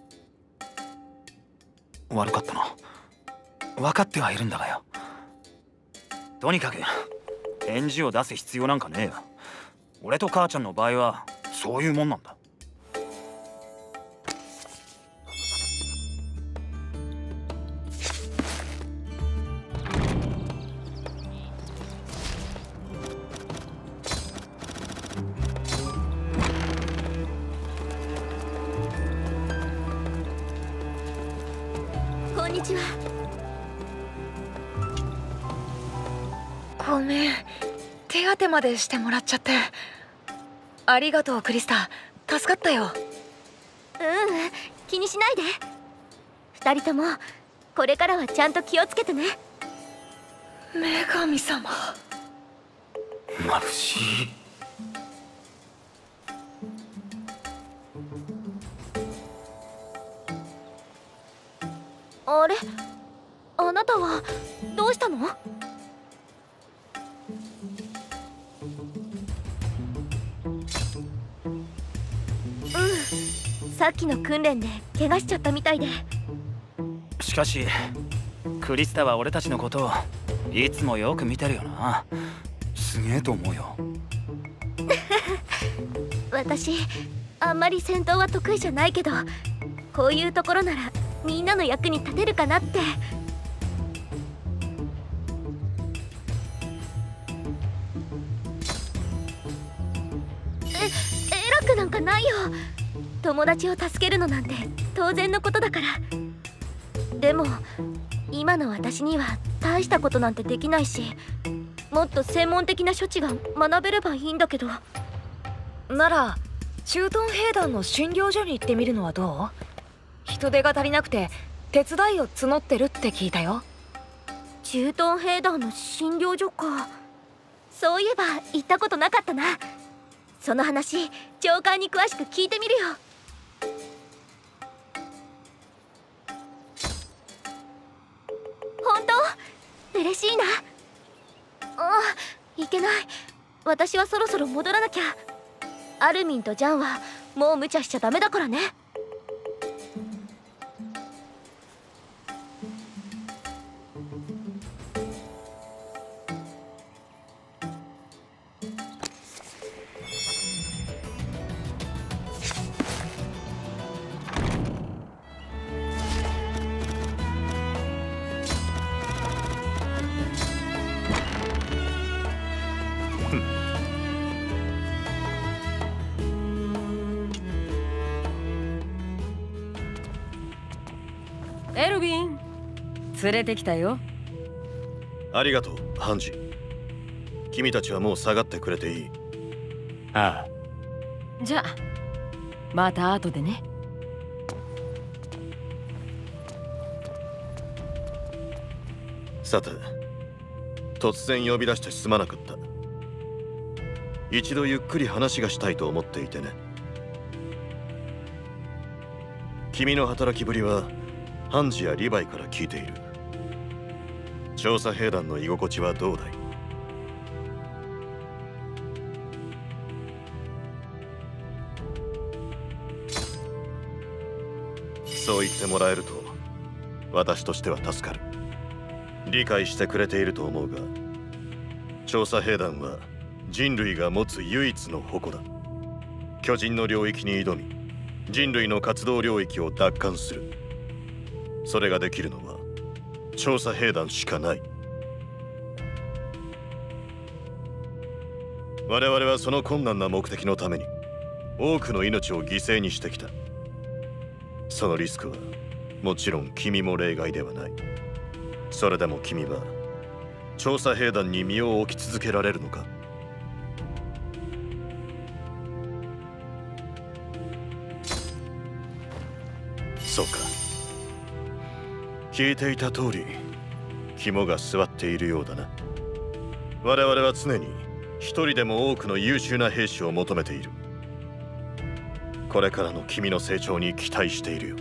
悪かったな。分かってはいるんだがよ。とにかく返事を出す必要なんかねえよ。俺と母ちゃんの場合はそういうもんなんだ。 こんにちは。ごめん、手当てまでしてもらっちゃって。ありがとうクリスタ、助かったよ。 気にしないで。2人ともこれからはちゃんと気をつけてね。 女神様。 眩しい。 あれ、あなたはどうしたの？さっきの訓練で怪我しちゃったみたいで。 しかしクリスタは俺たちのことをいつもよく見てるよな。すげえと思うよ。 私あんまり戦闘は得意じゃないけど、こういうところならみんなの役に立てるかなって。偉くなんかないよ。友達を助けるのなんて当然のことだから。でも今の私には大したことなんてできないし、もっと専門的な処置が学べればいいんだけど。 なら駐屯兵団の診療所に行ってみるのはどう？人手が足りなくて手伝いを募ってるって聞いたよ。 駐屯兵団の診療所か。そういえば行ったことなかったな。その話長官に詳しく聞いてみるよ。本当？嬉しいな。いけない。私はそろそろ戻らなきゃ。アルミンとジャンはもう無茶しちゃダメだからね。 エルヴィン、連れてきたよ。 ありがとうハンジ。君たちはもう下がってくれていい。 ああ。じゃあまた後でね。 さて、突然呼び出してすまなかった。一度ゆっくり話がしたいと思っていてね。君の働きぶりはハンジやリヴァイから聞いている。調査兵団の居心地はどうだい？そう言ってもらえると私としては助かる。理解してくれていると思うが、調査兵団は人類が持つ唯一の矛だ。巨人の領域に挑み、人類の活動領域を奪還する。それができるのは調査兵団しかない。我々はその困難な目的のために多くの命を犠牲にしてきた。そのリスクはもちろん君も例外ではない。それでも君は調査兵団に身を置き続けられるのか？そうか。聞いていた通り肝が据わっているようだな。我々は常に一人でも多くの優秀な兵士を求めている。これからの君の成長に期待しているよ。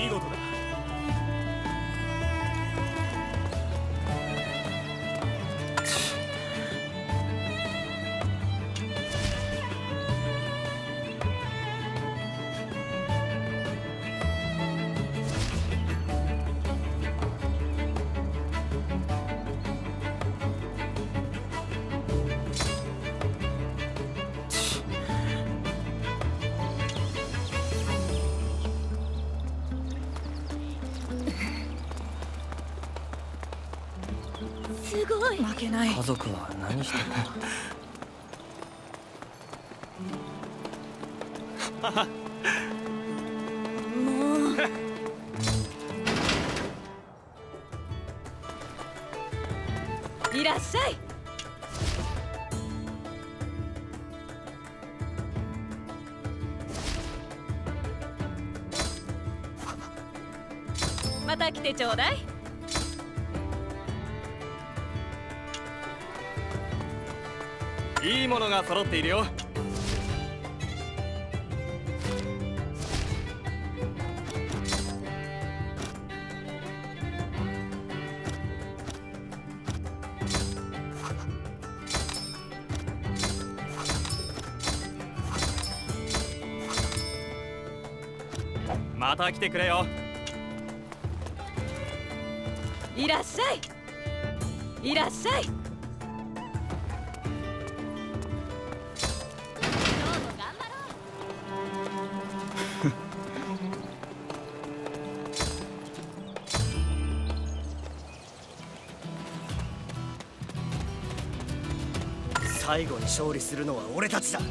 見事だ。 すごい。負けない。 家族は何してるの？ もう。いらっしゃい。また来てちょうだい。 いいものが揃っているよ。また来てくれよ。 いらっしゃい。いらっしゃい。 最後に勝利するのは俺たちだ。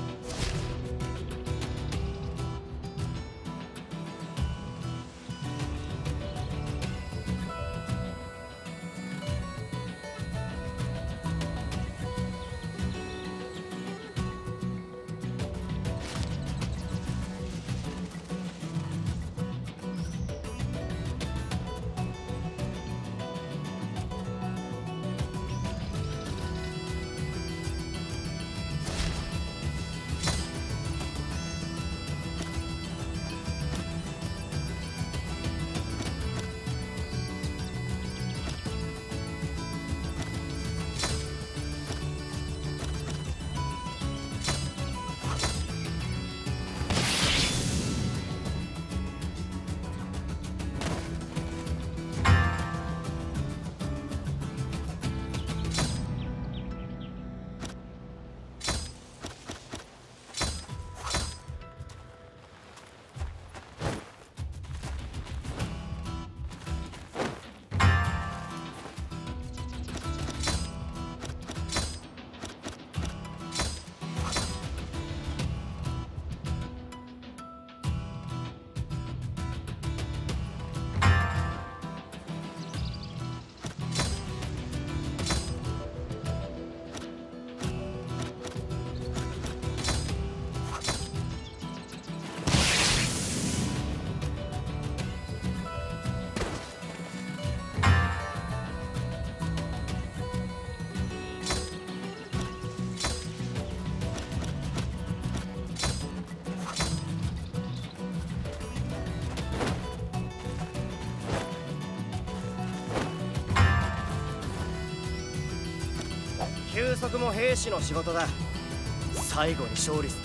休息も兵士の仕事だ。最後に勝利する。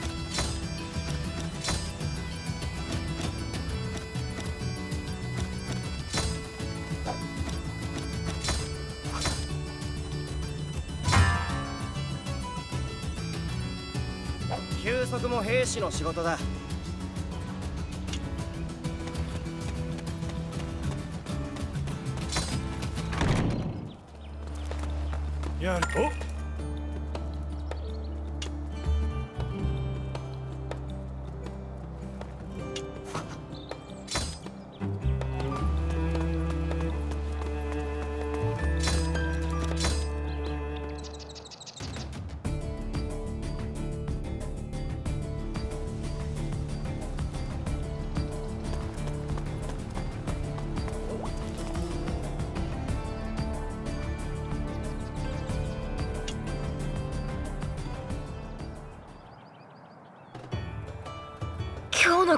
休息も兵士の仕事だ。 やる。おっ、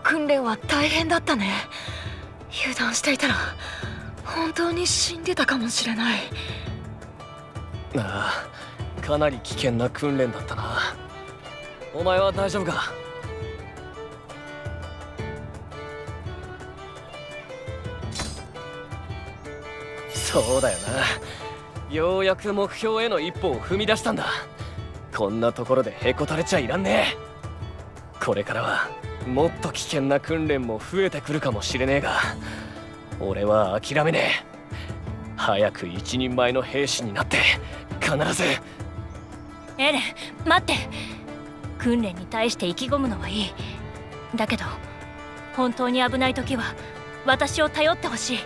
訓練は大変だったね。油断していたら本当に死んでたかもしれない。 ああ、かなり危険な訓練だったな。お前は大丈夫か？そうだよな。ようやく目標への一歩を踏み出したんだ。こんなところでへこたれちゃいらんねえ。これからはもっと危険な訓練も増えてくるかもしれねえが、俺は諦めねえ。早く一人前の兵士になって必ず。 エレン、待って。訓練に対して意気込むのはいい。だけど本当に危ない時は私を頼ってほしい。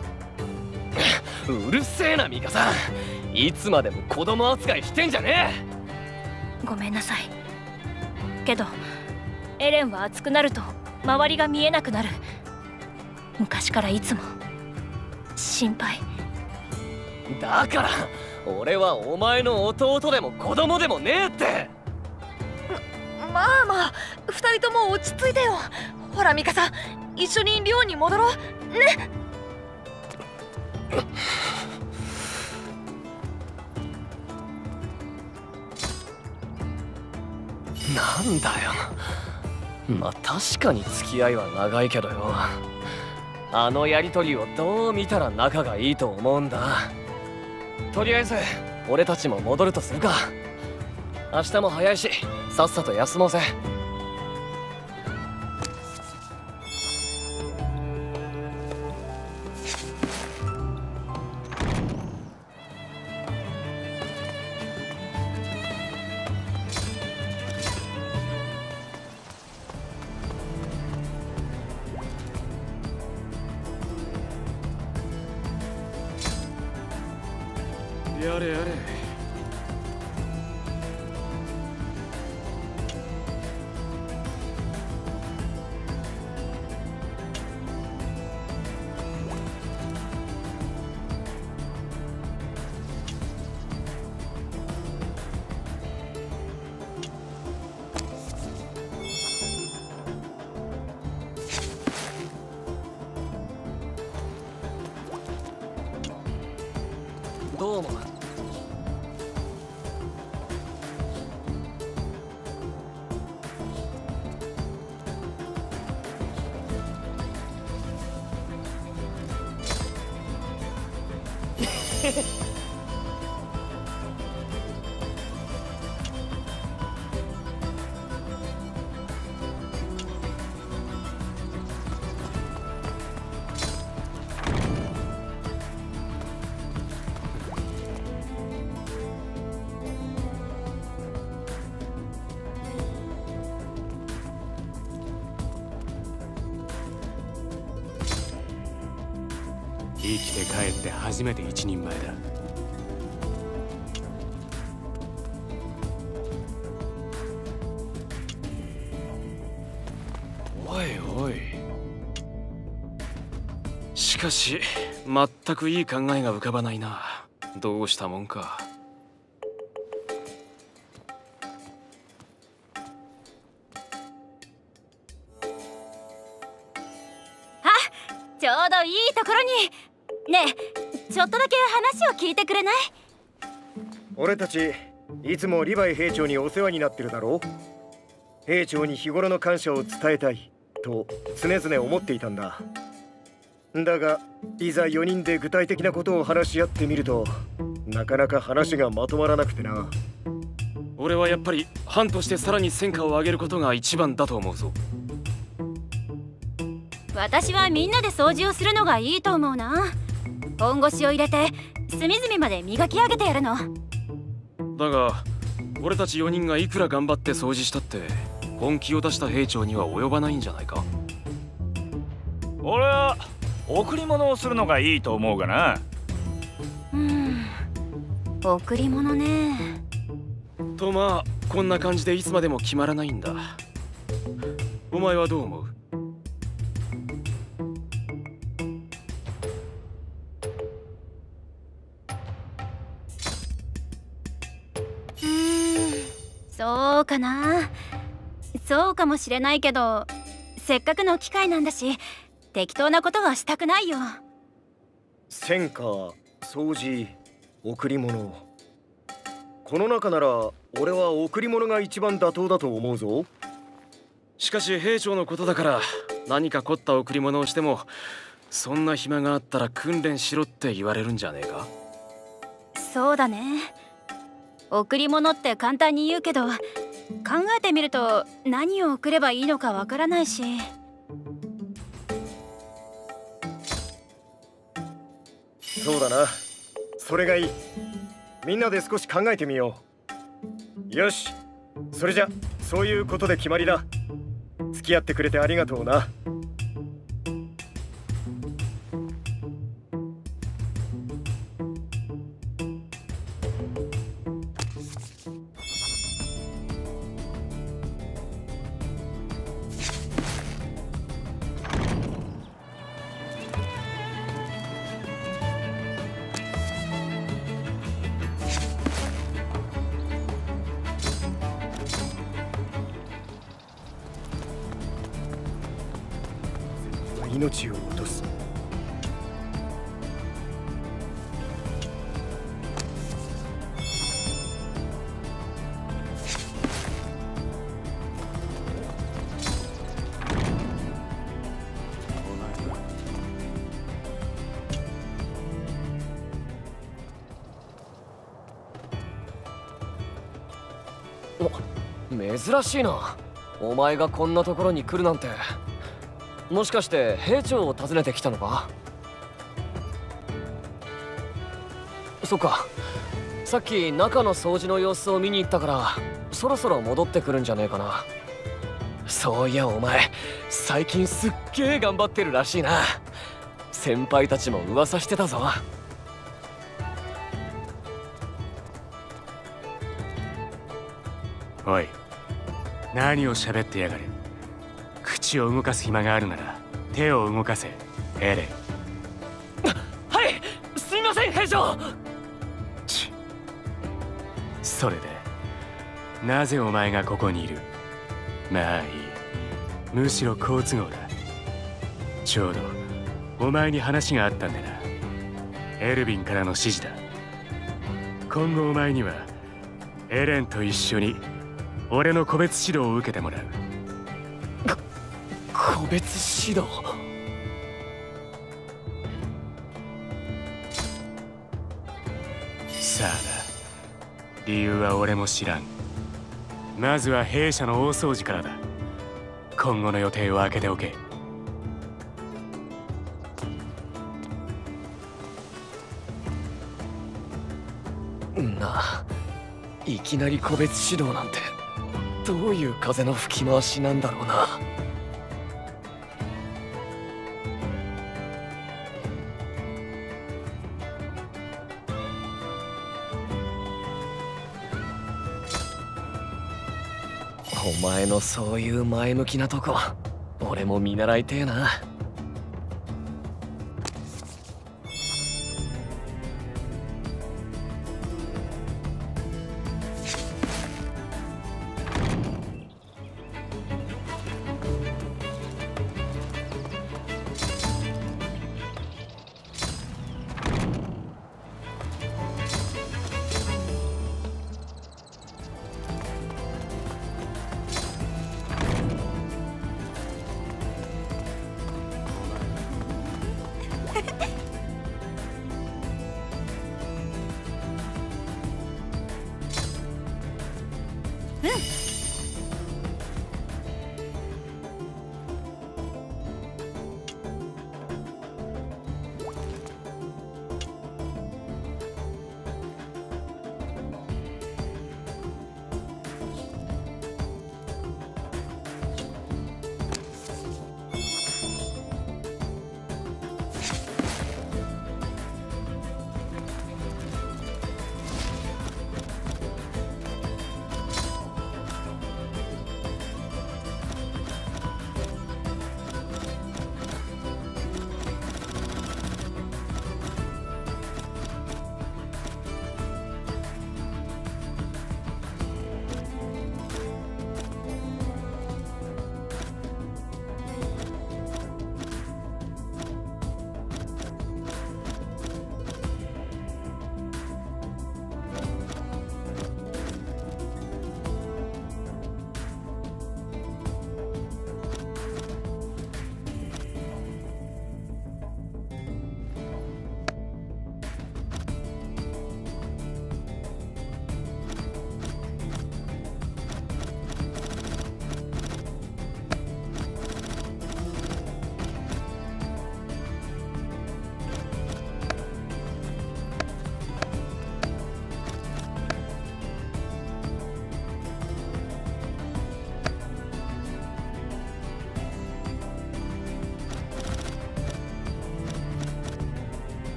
うるせえなミカさん、いつまでも子供扱いしてんじゃねえ。ごめんなさい。けどエレンは熱くなると周りが見えなくなる。昔からいつも心配。 だから俺はお前の弟でも子供でもねえって。 まあ二人とも落ち着いてよ。ほらミカさん、一緒に寮に戻ろうね。 なんだよ。まあ確かに付き合いは長いけどよ。あのやりとりをどう見たら仲がいいと思うんだ。とりあえず俺たちも戻るとするか。明日も早いしさっさと休もうぜ。 やれやれ。 どうも。 生きて帰って初めて一人前だ。 おいおい。しかし全くいい考えが浮かばないな。どうしたもんか。 ちょうどいいところに。ねえ、ちょっとだけ話を聞いてくれない？ 俺たちいつもリヴァイ兵長にお世話になってるだろう。兵長に日頃の感謝を伝えたいと常々思っていたんだ。だがいざ4人で具体的なことを話し合ってみるとなかなか話がまとまらなくてな。 俺はやっぱり班としてさらに戦果を上げることが一番だと思うぞ。 私はみんなで掃除をするのがいいと思うな。本腰を入れて隅々まで磨き上げてやるの。 だが俺たち4人がいくら頑張って掃除したって本気を出した兵長には及ばないんじゃないか。 俺は贈り物をするのがいいと思うがな。 贈り物ね。 とまあこんな感じでいつまでも決まらないんだ。お前はどう思う？ そうかな。そうかもしれないけど、 せっかくの機会なんだし適当なことはしたくないよ。 戦火、掃除、贈り物、この中なら俺は贈り物が一番妥当だと思うぞ。 しかし兵長のことだから何か凝った贈り物をしてもそんな暇があったら訓練しろって言われるんじゃねえか。 そうだね。贈り物って簡単に言うけど考えてみると何を贈ればいいのかわからないし。 そうだな、それがいい。みんなで少し考えてみよう。よし、それじゃそういうことで決まりだ。付き合ってくれてありがとうな。命を落とす。 お、珍しいな。お前がこんなところに来るなんて。もしかして兵長を訪ねてきたのか。そっか、さっき中の掃除の様子を見に行ったからそろそろ戻ってくるんじゃねえかな。そういやお前最近すっげえ頑張ってるらしいな。先輩たちも噂してたぞ。 おい、何を喋ってやがる。口を動かす暇があるなら手を動かせ、エレン。 はい、すみません兵長。 それでなぜお前がここにいる。まあいい、むしろ好都合だ。ちょうどお前に話があったんでな。エルヴィンからの指示だ。今後お前にはエレンと一緒に俺の個別指導を受けてもらう。 個別指導？ さあな、理由は俺も知らん。まずは兵舎の大掃除からだ。今後の予定を開けておけ。 なあ、いきなり個別指導なんてどういう風の吹き回しなんだろうな。お前のそういう前向きなとこ俺も見習いてえな。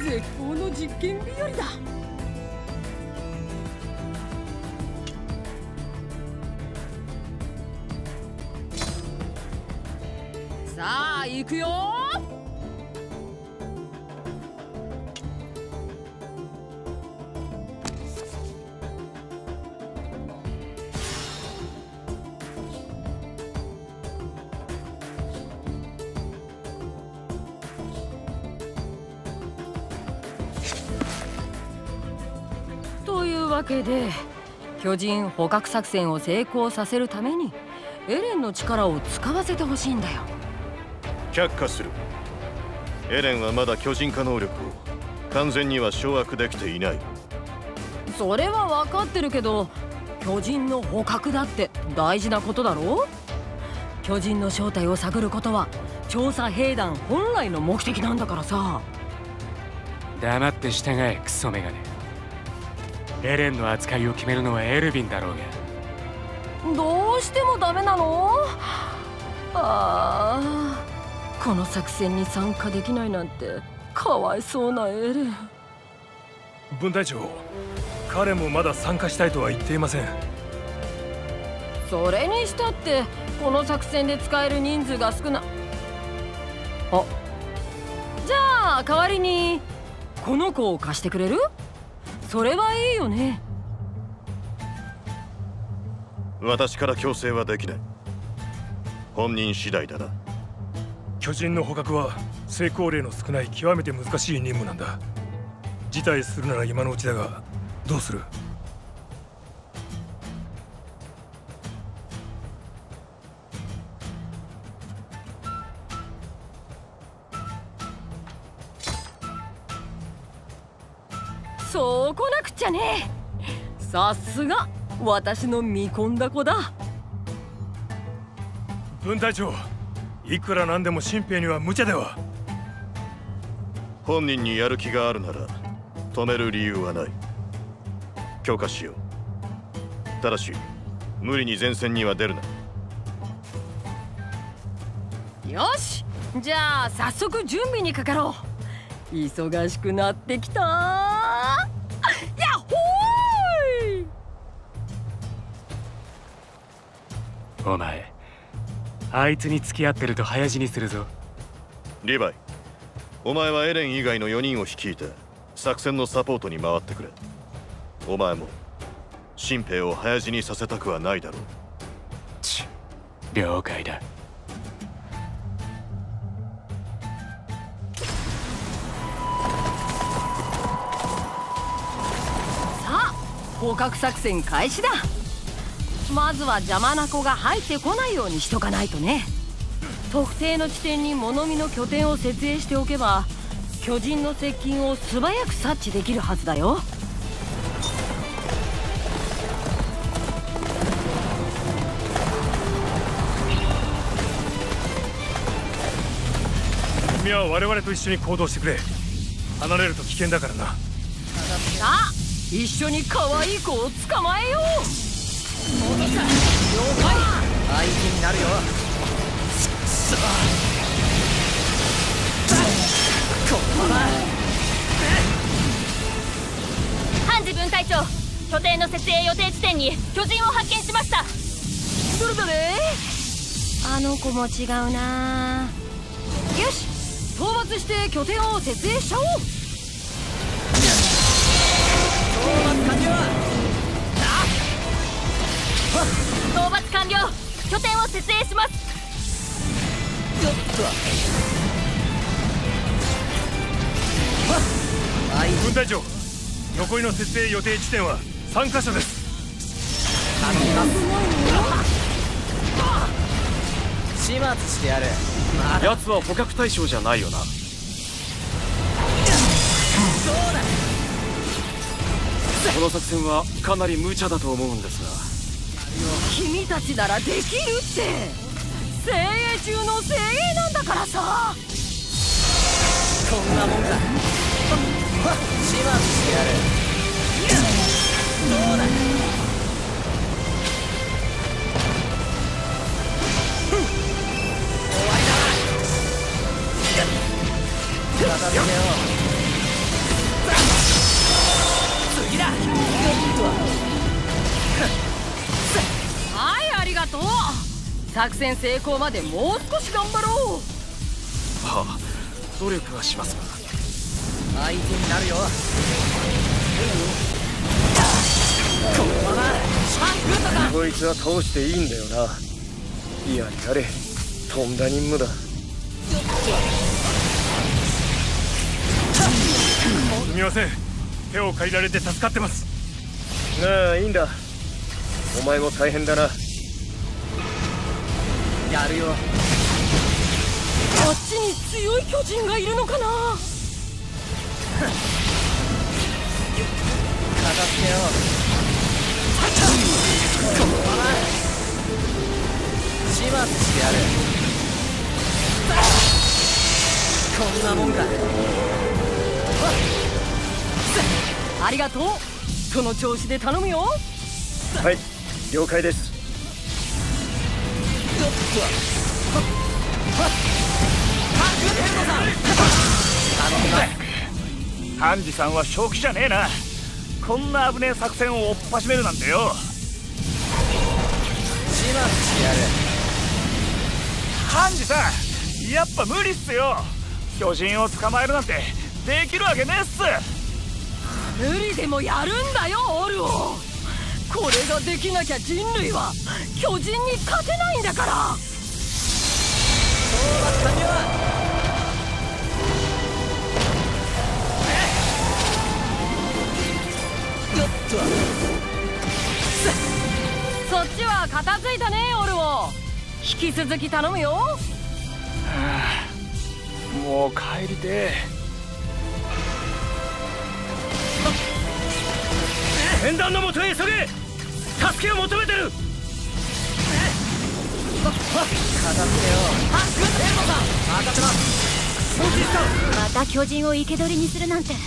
絶好の実験日和だ。さあ行くよ。というわけで巨人捕獲作戦を成功させるためにエレンの力を使わせてほしいんだよ。 却下する。エレンはまだ巨人化能力を完全には掌握できていない。 それは分かってるけど、巨人の捕獲だって大事なことだろう。巨人の正体を探ることは調査兵団本来の目的なんだからさ。 黙って従え、クソメガネ。エレンの扱いを決めるのはエルヴィンだろうが。 どうしてもダメなの？ああ、この作戦に参加できないなんてかわいそうなエレン。 分隊長、彼もまだ参加したいとは言っていません。 それにしたってこの作戦で使える人数が少な。あ、じゃあ代わりにこの子を貸してくれる？それはいいよね。 私から強制はできない。本人次第だな。 巨人の捕獲は成功例の少ない極めて難しい任務なんだ。辞退するなら今のうちだが、どうする？ そうこなくちゃね。さすが私の見込んだ子だ。 分隊長、いくらなんでも新兵には無茶では。 本人にやる気があるなら止める理由はない。許可しよう。ただし無理に前線には出るな。 よし、じゃあ早速準備にかかろう。忙しくなってきた。やっほーい。 お前、あいつに付き合ってると早死にするぞ。 リヴァイ、お前はエレン以外の4人を率いて作戦のサポートに回ってくれ。お前も新兵を早死にさせたくはないだろう。 了解だ。 捕獲作戦開始だ。まずは邪魔な子が入ってこないようにしとかないとね。特定の地点に物見の拠点を設営しておけば巨人の接近を素早く察知できるはずだよ。 君は我々と一緒に行動してくれ。離れると危険だからな。 さあ一緒に可愛い子を捕まえよう。了解。 相手になるよ。このまま。 ハンジ分隊長、拠点の設営予定地点に巨人を発見しました。 どれどれ？あの子も違うな。よし、討伐して拠点を設営しちゃおう。 討伐完了。拠点を設営します。 よっと。 分隊長、残りの設営予定地点は3カ所です。 始末してやる。 奴は捕獲対象じゃないよな。 そうだ。 この作戦はかなり無茶だと思うんですが。 君たちならできるって。精鋭中の精鋭なんだからさ。 こんなもんだ。始末してやる。どうだ。終わりだ。片付けよう。 はい、ありがとう。作戦成功までもう少し頑張ろう。 はあ、努力はしますが。 相手になるよ。 このままこいつは倒していいんだよな。やれやれ、とんだ任務だ。 すみません、手を借りられて助かってます。 なあ、いいんだ。お前も大変だな。 やるよ。 こっちに強い巨人がいるのかな。 片付けよう。このまま始末してやる。こんなもんか。 ありがとう。その調子で頼むよ。 はい、了解です。 ハンジさんは正気じゃねえな。こんな危ねえ作戦を追っ始めるなんてよ。 始末してやる。 ハンジさん、やっぱ無理っすよ。巨人を捕まえるなんてできるわけねえっす。 無理でもやるんだよ、オルオ。これができなきゃ人類は巨人に勝てないんだから。 そうだったには。よっと。 そっちは片付いたね、オルオ。引き続き頼むよ。はあ、もう帰りてえ。 船団のもとへ急げ。助けを求めてる。 片付けよう。任せます。 また巨人を生け捕りにするなんて。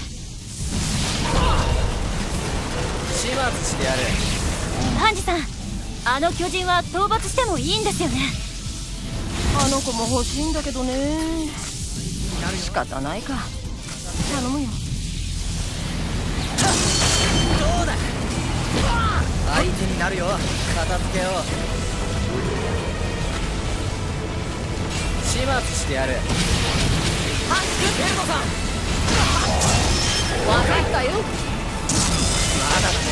始末してやる。 ハンジさん、あの巨人は討伐してもいいんですよね。 あの子も欲しいんだけどね。仕方ないか。頼むよ。 どうだ。相手になるよ。片付けよう。始末してやる。 ハンク・ベルトさん、分かったよ。 まだだね。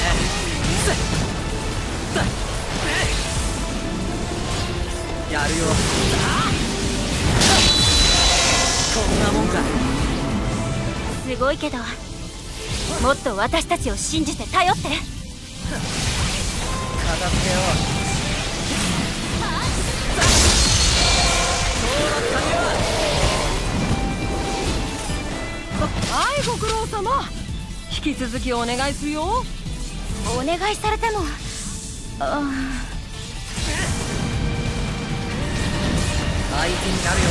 やるよ。こんなもんか。 すごいけど、もっと私たちを信じて頼って。 片付けよう。 はい、ご苦労様。引き続きお願いするよ。 お願いされても。 相手になるよ。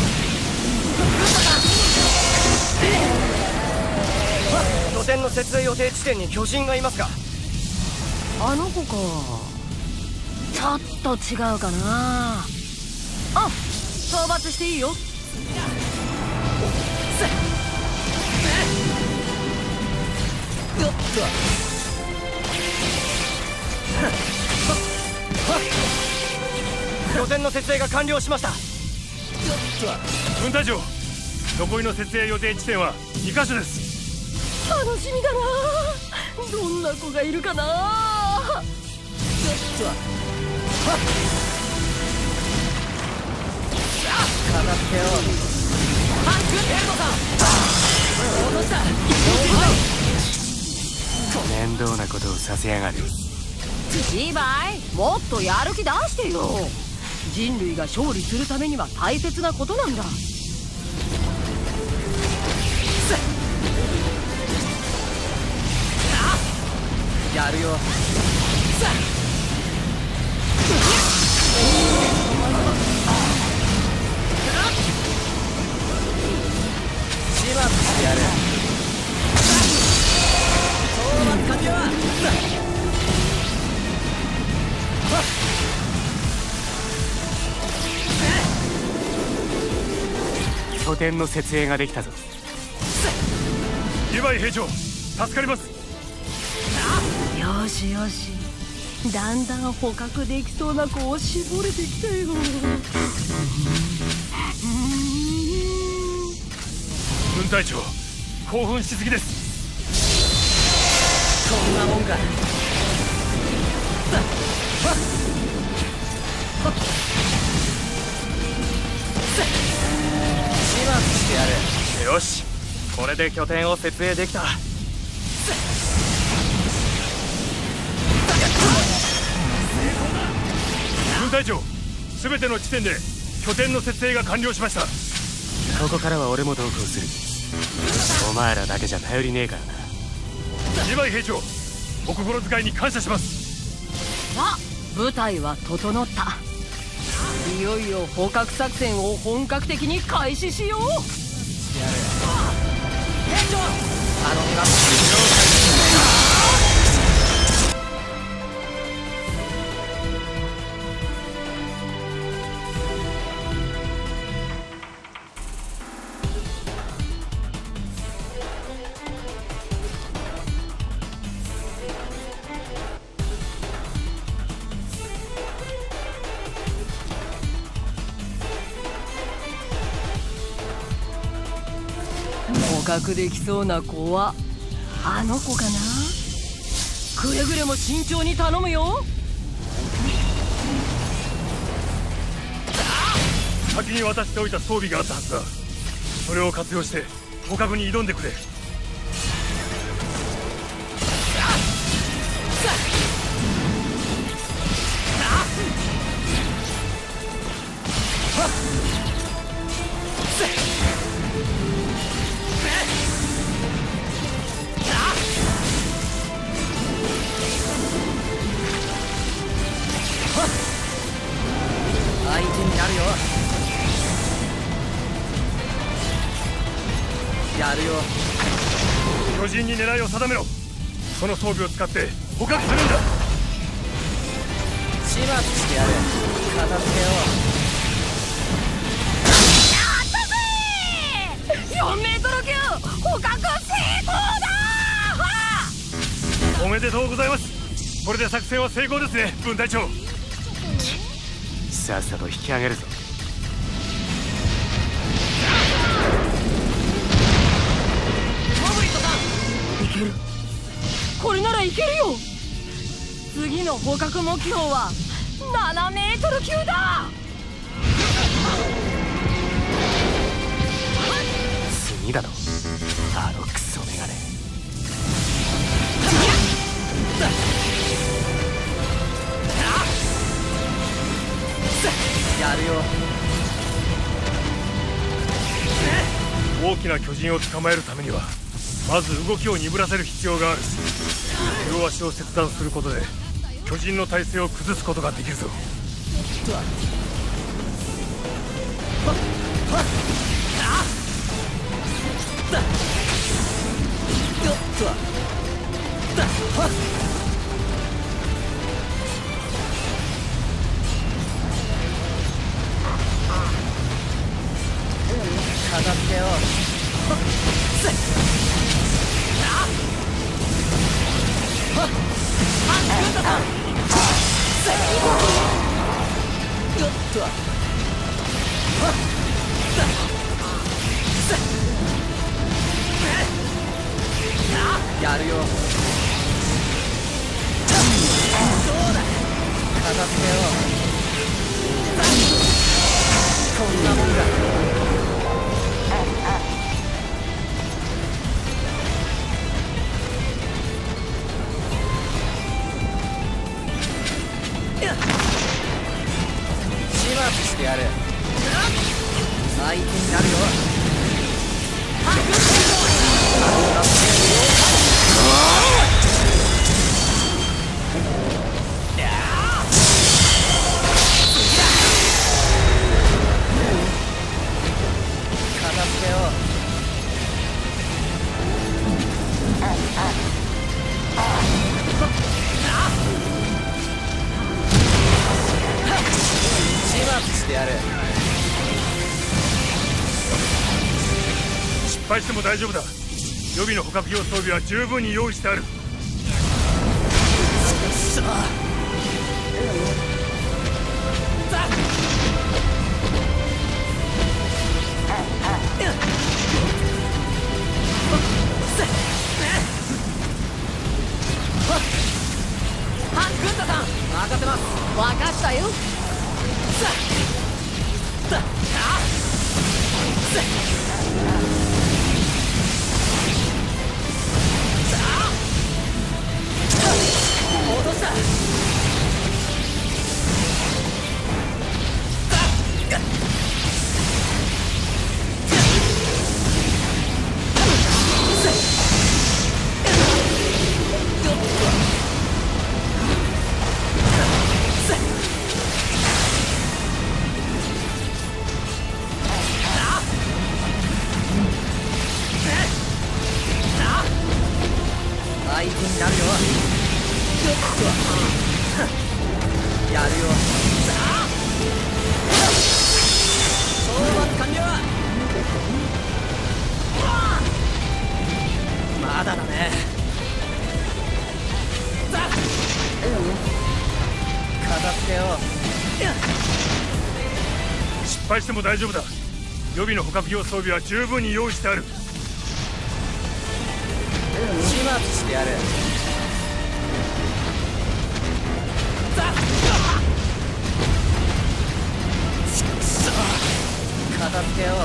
拠点の設営予定地点に巨人がいますか。 あの子か。ちょっと違うかな。あ、討伐していいよ。 拠点の設営が完了しました。 分隊長、残りの設営予定地点は2カ所です。 楽しみだな。どんな子がいるかな。 片付けよう。 ハンク・ベルトさん、落とした。 面倒なことをさせやがる。 リヴァイ、もっとやる気出してよ。人類が勝利するためには大切なことなんだ。 やるよ。始末してやる。討伐完了。 拠点の設営ができたぞ。 リヴァイ兵長、助かります。 よよしよし、だんだん捕獲できそうな子を絞れてきたよ。 軍隊長、興奮しすぎです。 こんなもんか。始末してやる。 よし、これで拠点を設営できた。 軍隊長、全ての地点で拠点の設営が完了しました。 ここからは俺も同行する。お前らだけじゃ頼りねえからな。 リヴァイ兵長、お心遣いに感謝します。 さあ、部隊は整った。いよいよ捕獲作戦を本格的に開始しよう。 兵長、頼みます。 捕獲できそうな子はあの子かな。くれぐれも慎重に頼むよ。 先に渡しておいた装備があったはずだ。それを活用して捕獲に挑んでくれ。 相手になるよ。やるよ。 巨人に狙いを定めろ。その装備を使って捕獲するんだ。 始末してやる。片付けよう。4メートル級捕獲成功だ。 おめでとうございます。これで作戦は成功ですね、分隊長。 さっさと引き上げるぞ。 いける。これならいけるよ。次の捕獲目標は7メートル級だ。 次だろ、あのクソメガネ。 やるよ。 大きな巨人を捕まえるためにはまず動きを鈍らせる必要がある。両足を切断することで巨人の体勢を崩すことができるぞ。 片付けよう。やるよ。そうだ。片付けよう。こんなもんか。始末してやる。相手になるよ。片付けよう。始末してやる。 失敗しても大丈夫だ。予備の捕獲用装備は十分に用意してある。 しゃグンタさん分かってます。分かったよ。 落とした。 相手になるよ。やるよ。討伐完了。まだだね。片付けよう。 失敗しても大丈夫だ。予備の捕獲用装備は十分に用意してある。 始末してやる。片付けよう。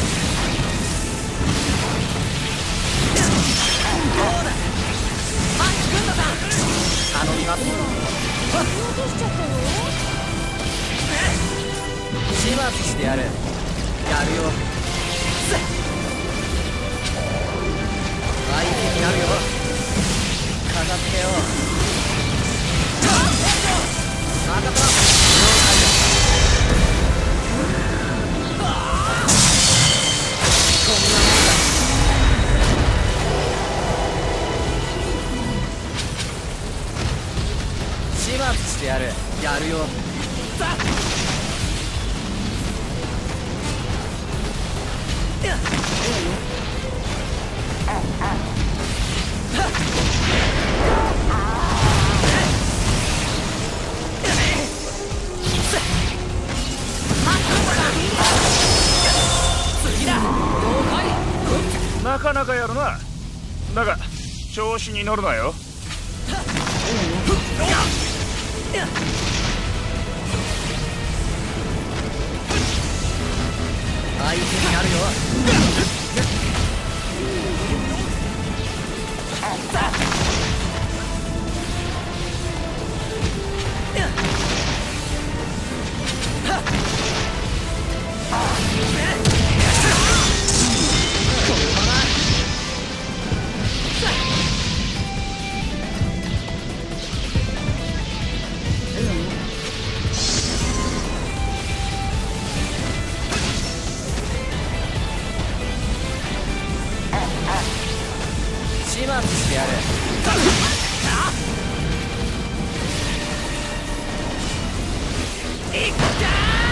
そうだ。グンタさん頼みます。 落としちゃったよ。 始末してやる。やるよ。相手になるよ。片付けよう。任せろ。こんなもんだ。始末してやる。やるよ。 なかなかやるな。だが調子に乗るなよ。 相手になるよ。始末してやる。いった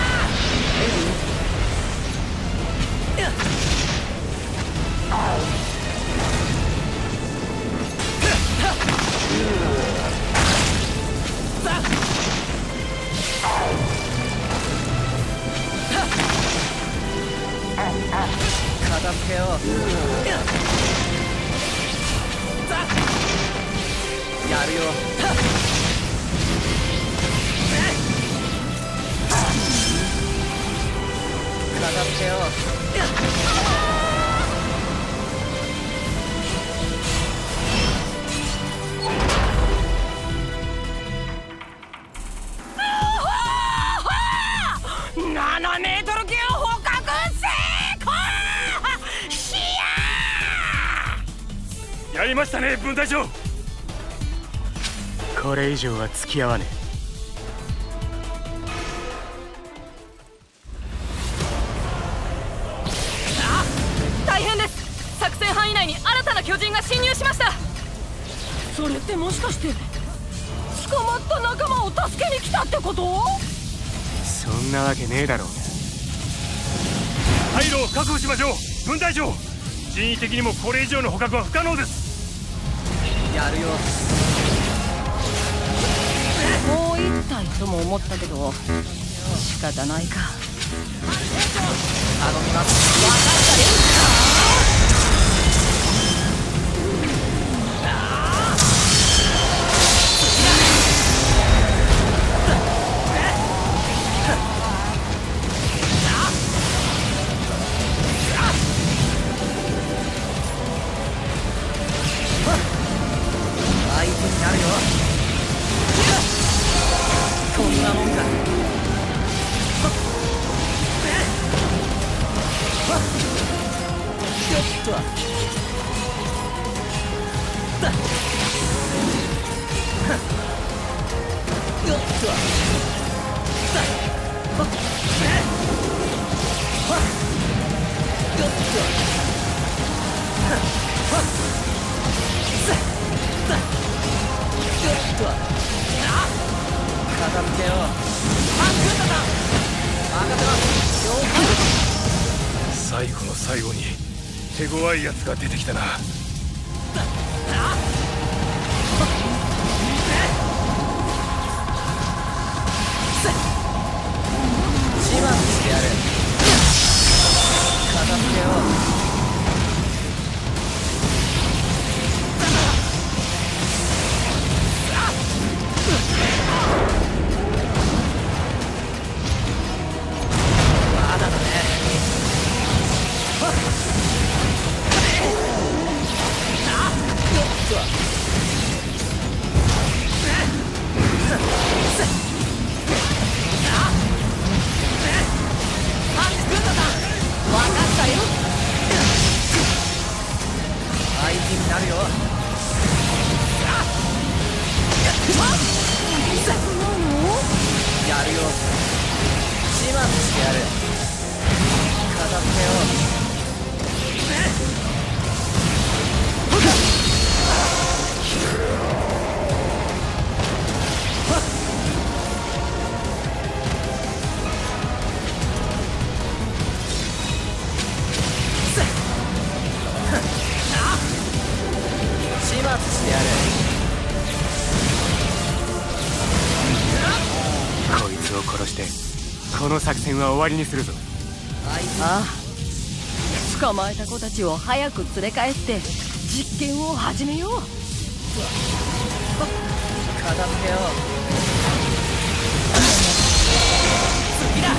片付けよう。やるよ。片付けよう。 7メートル級捕獲成功。しややりましたね、分隊長。 これ以上は付き合わねえ。 大変です。作戦範囲内に新たな巨人が侵入しました。 それってもしかして捕まった仲間を助けに来たってこと？ そんなわけねえだろうが。 退路を確保しましょう、分隊長。人為的にもこれ以上の捕獲は不可能です。 やるよ。 もう一体とも思ったけど仕方ないか。頼みます。分かったよ。相手になるよ。こんなもんか。ちょっとよっと片付けよう。 最後の最後に手強いやつが出てきたな。 始末してやる。片付けよう。 こいつを殺してこの作戦は終わりにするぞ。 ああ、捕まえた子たちを早く連れ帰って実験を始めよう。 片付けよう。 次だ。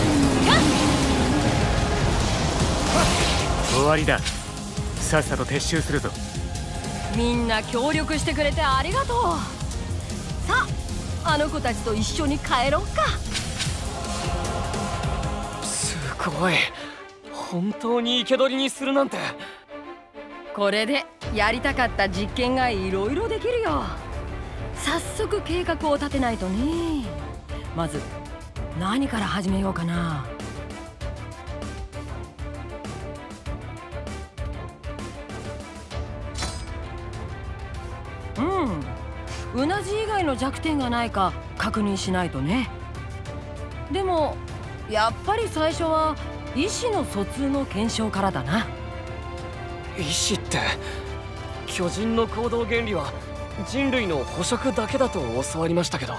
終わりだ。さっさと撤収するぞ。 みんな協力してくれてありがとう。さあ、あの子たちと一緒に帰ろうか。 すごい。本当に生け捕りにするなんて。 これでやりたかった実験がいろいろできるよ。早速計画を立てないとね。まず何から始めようかな。うなじ以外の弱点がないか確認しないとね。でもやっぱり最初は意思の疎通の検証からだな。 意思って巨人の行動原理は人類の捕食だけだと教わりましたけど。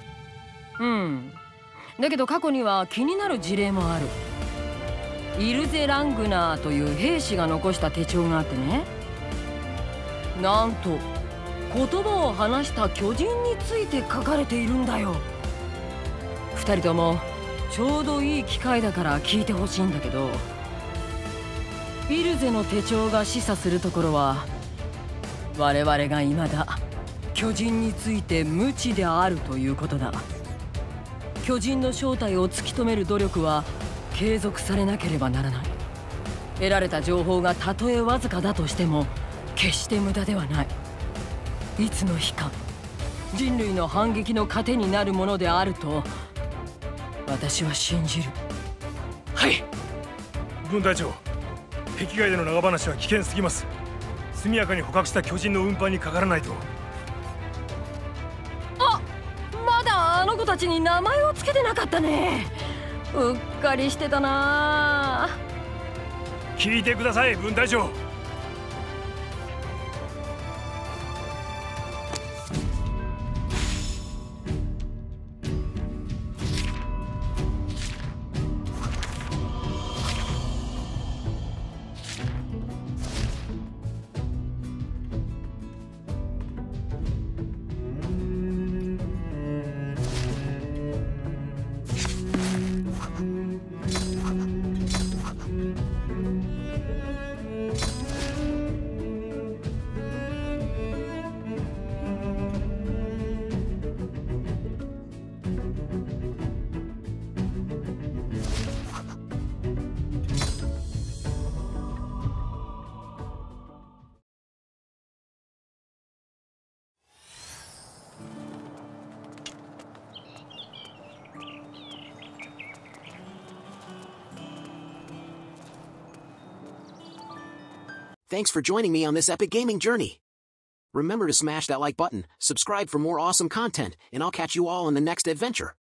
だけど過去には気になる事例もある。イルゼ・ラングナーという兵士が残した手帳があってね、なんと言葉を話した巨人について書かれているんだよ。2人ともちょうどいい機会だから聞いてほしいんだけど、イルゼの手帳が示唆するところは我々が未だ巨人について無知であるということだ。巨人の正体を突き止める努力は継続されなければならない。得られた情報がたとえわずかだとしても決して無駄ではない。いつの日か人類の反撃の糧になるものであると私は信じる。 はい。 軍隊長、壁外での長話は危険すぎます。速やかに捕獲した巨人の運搬にかからないと。 あ、まだあの子たちに名前を付けてなかったね。うっかりしてたな。 聞いてください、軍隊長。 Thanks for joining me on this epic gaming journey. Remember to smash that like button, subscribe for more awesome content, and I'll catch you all in the next adventure.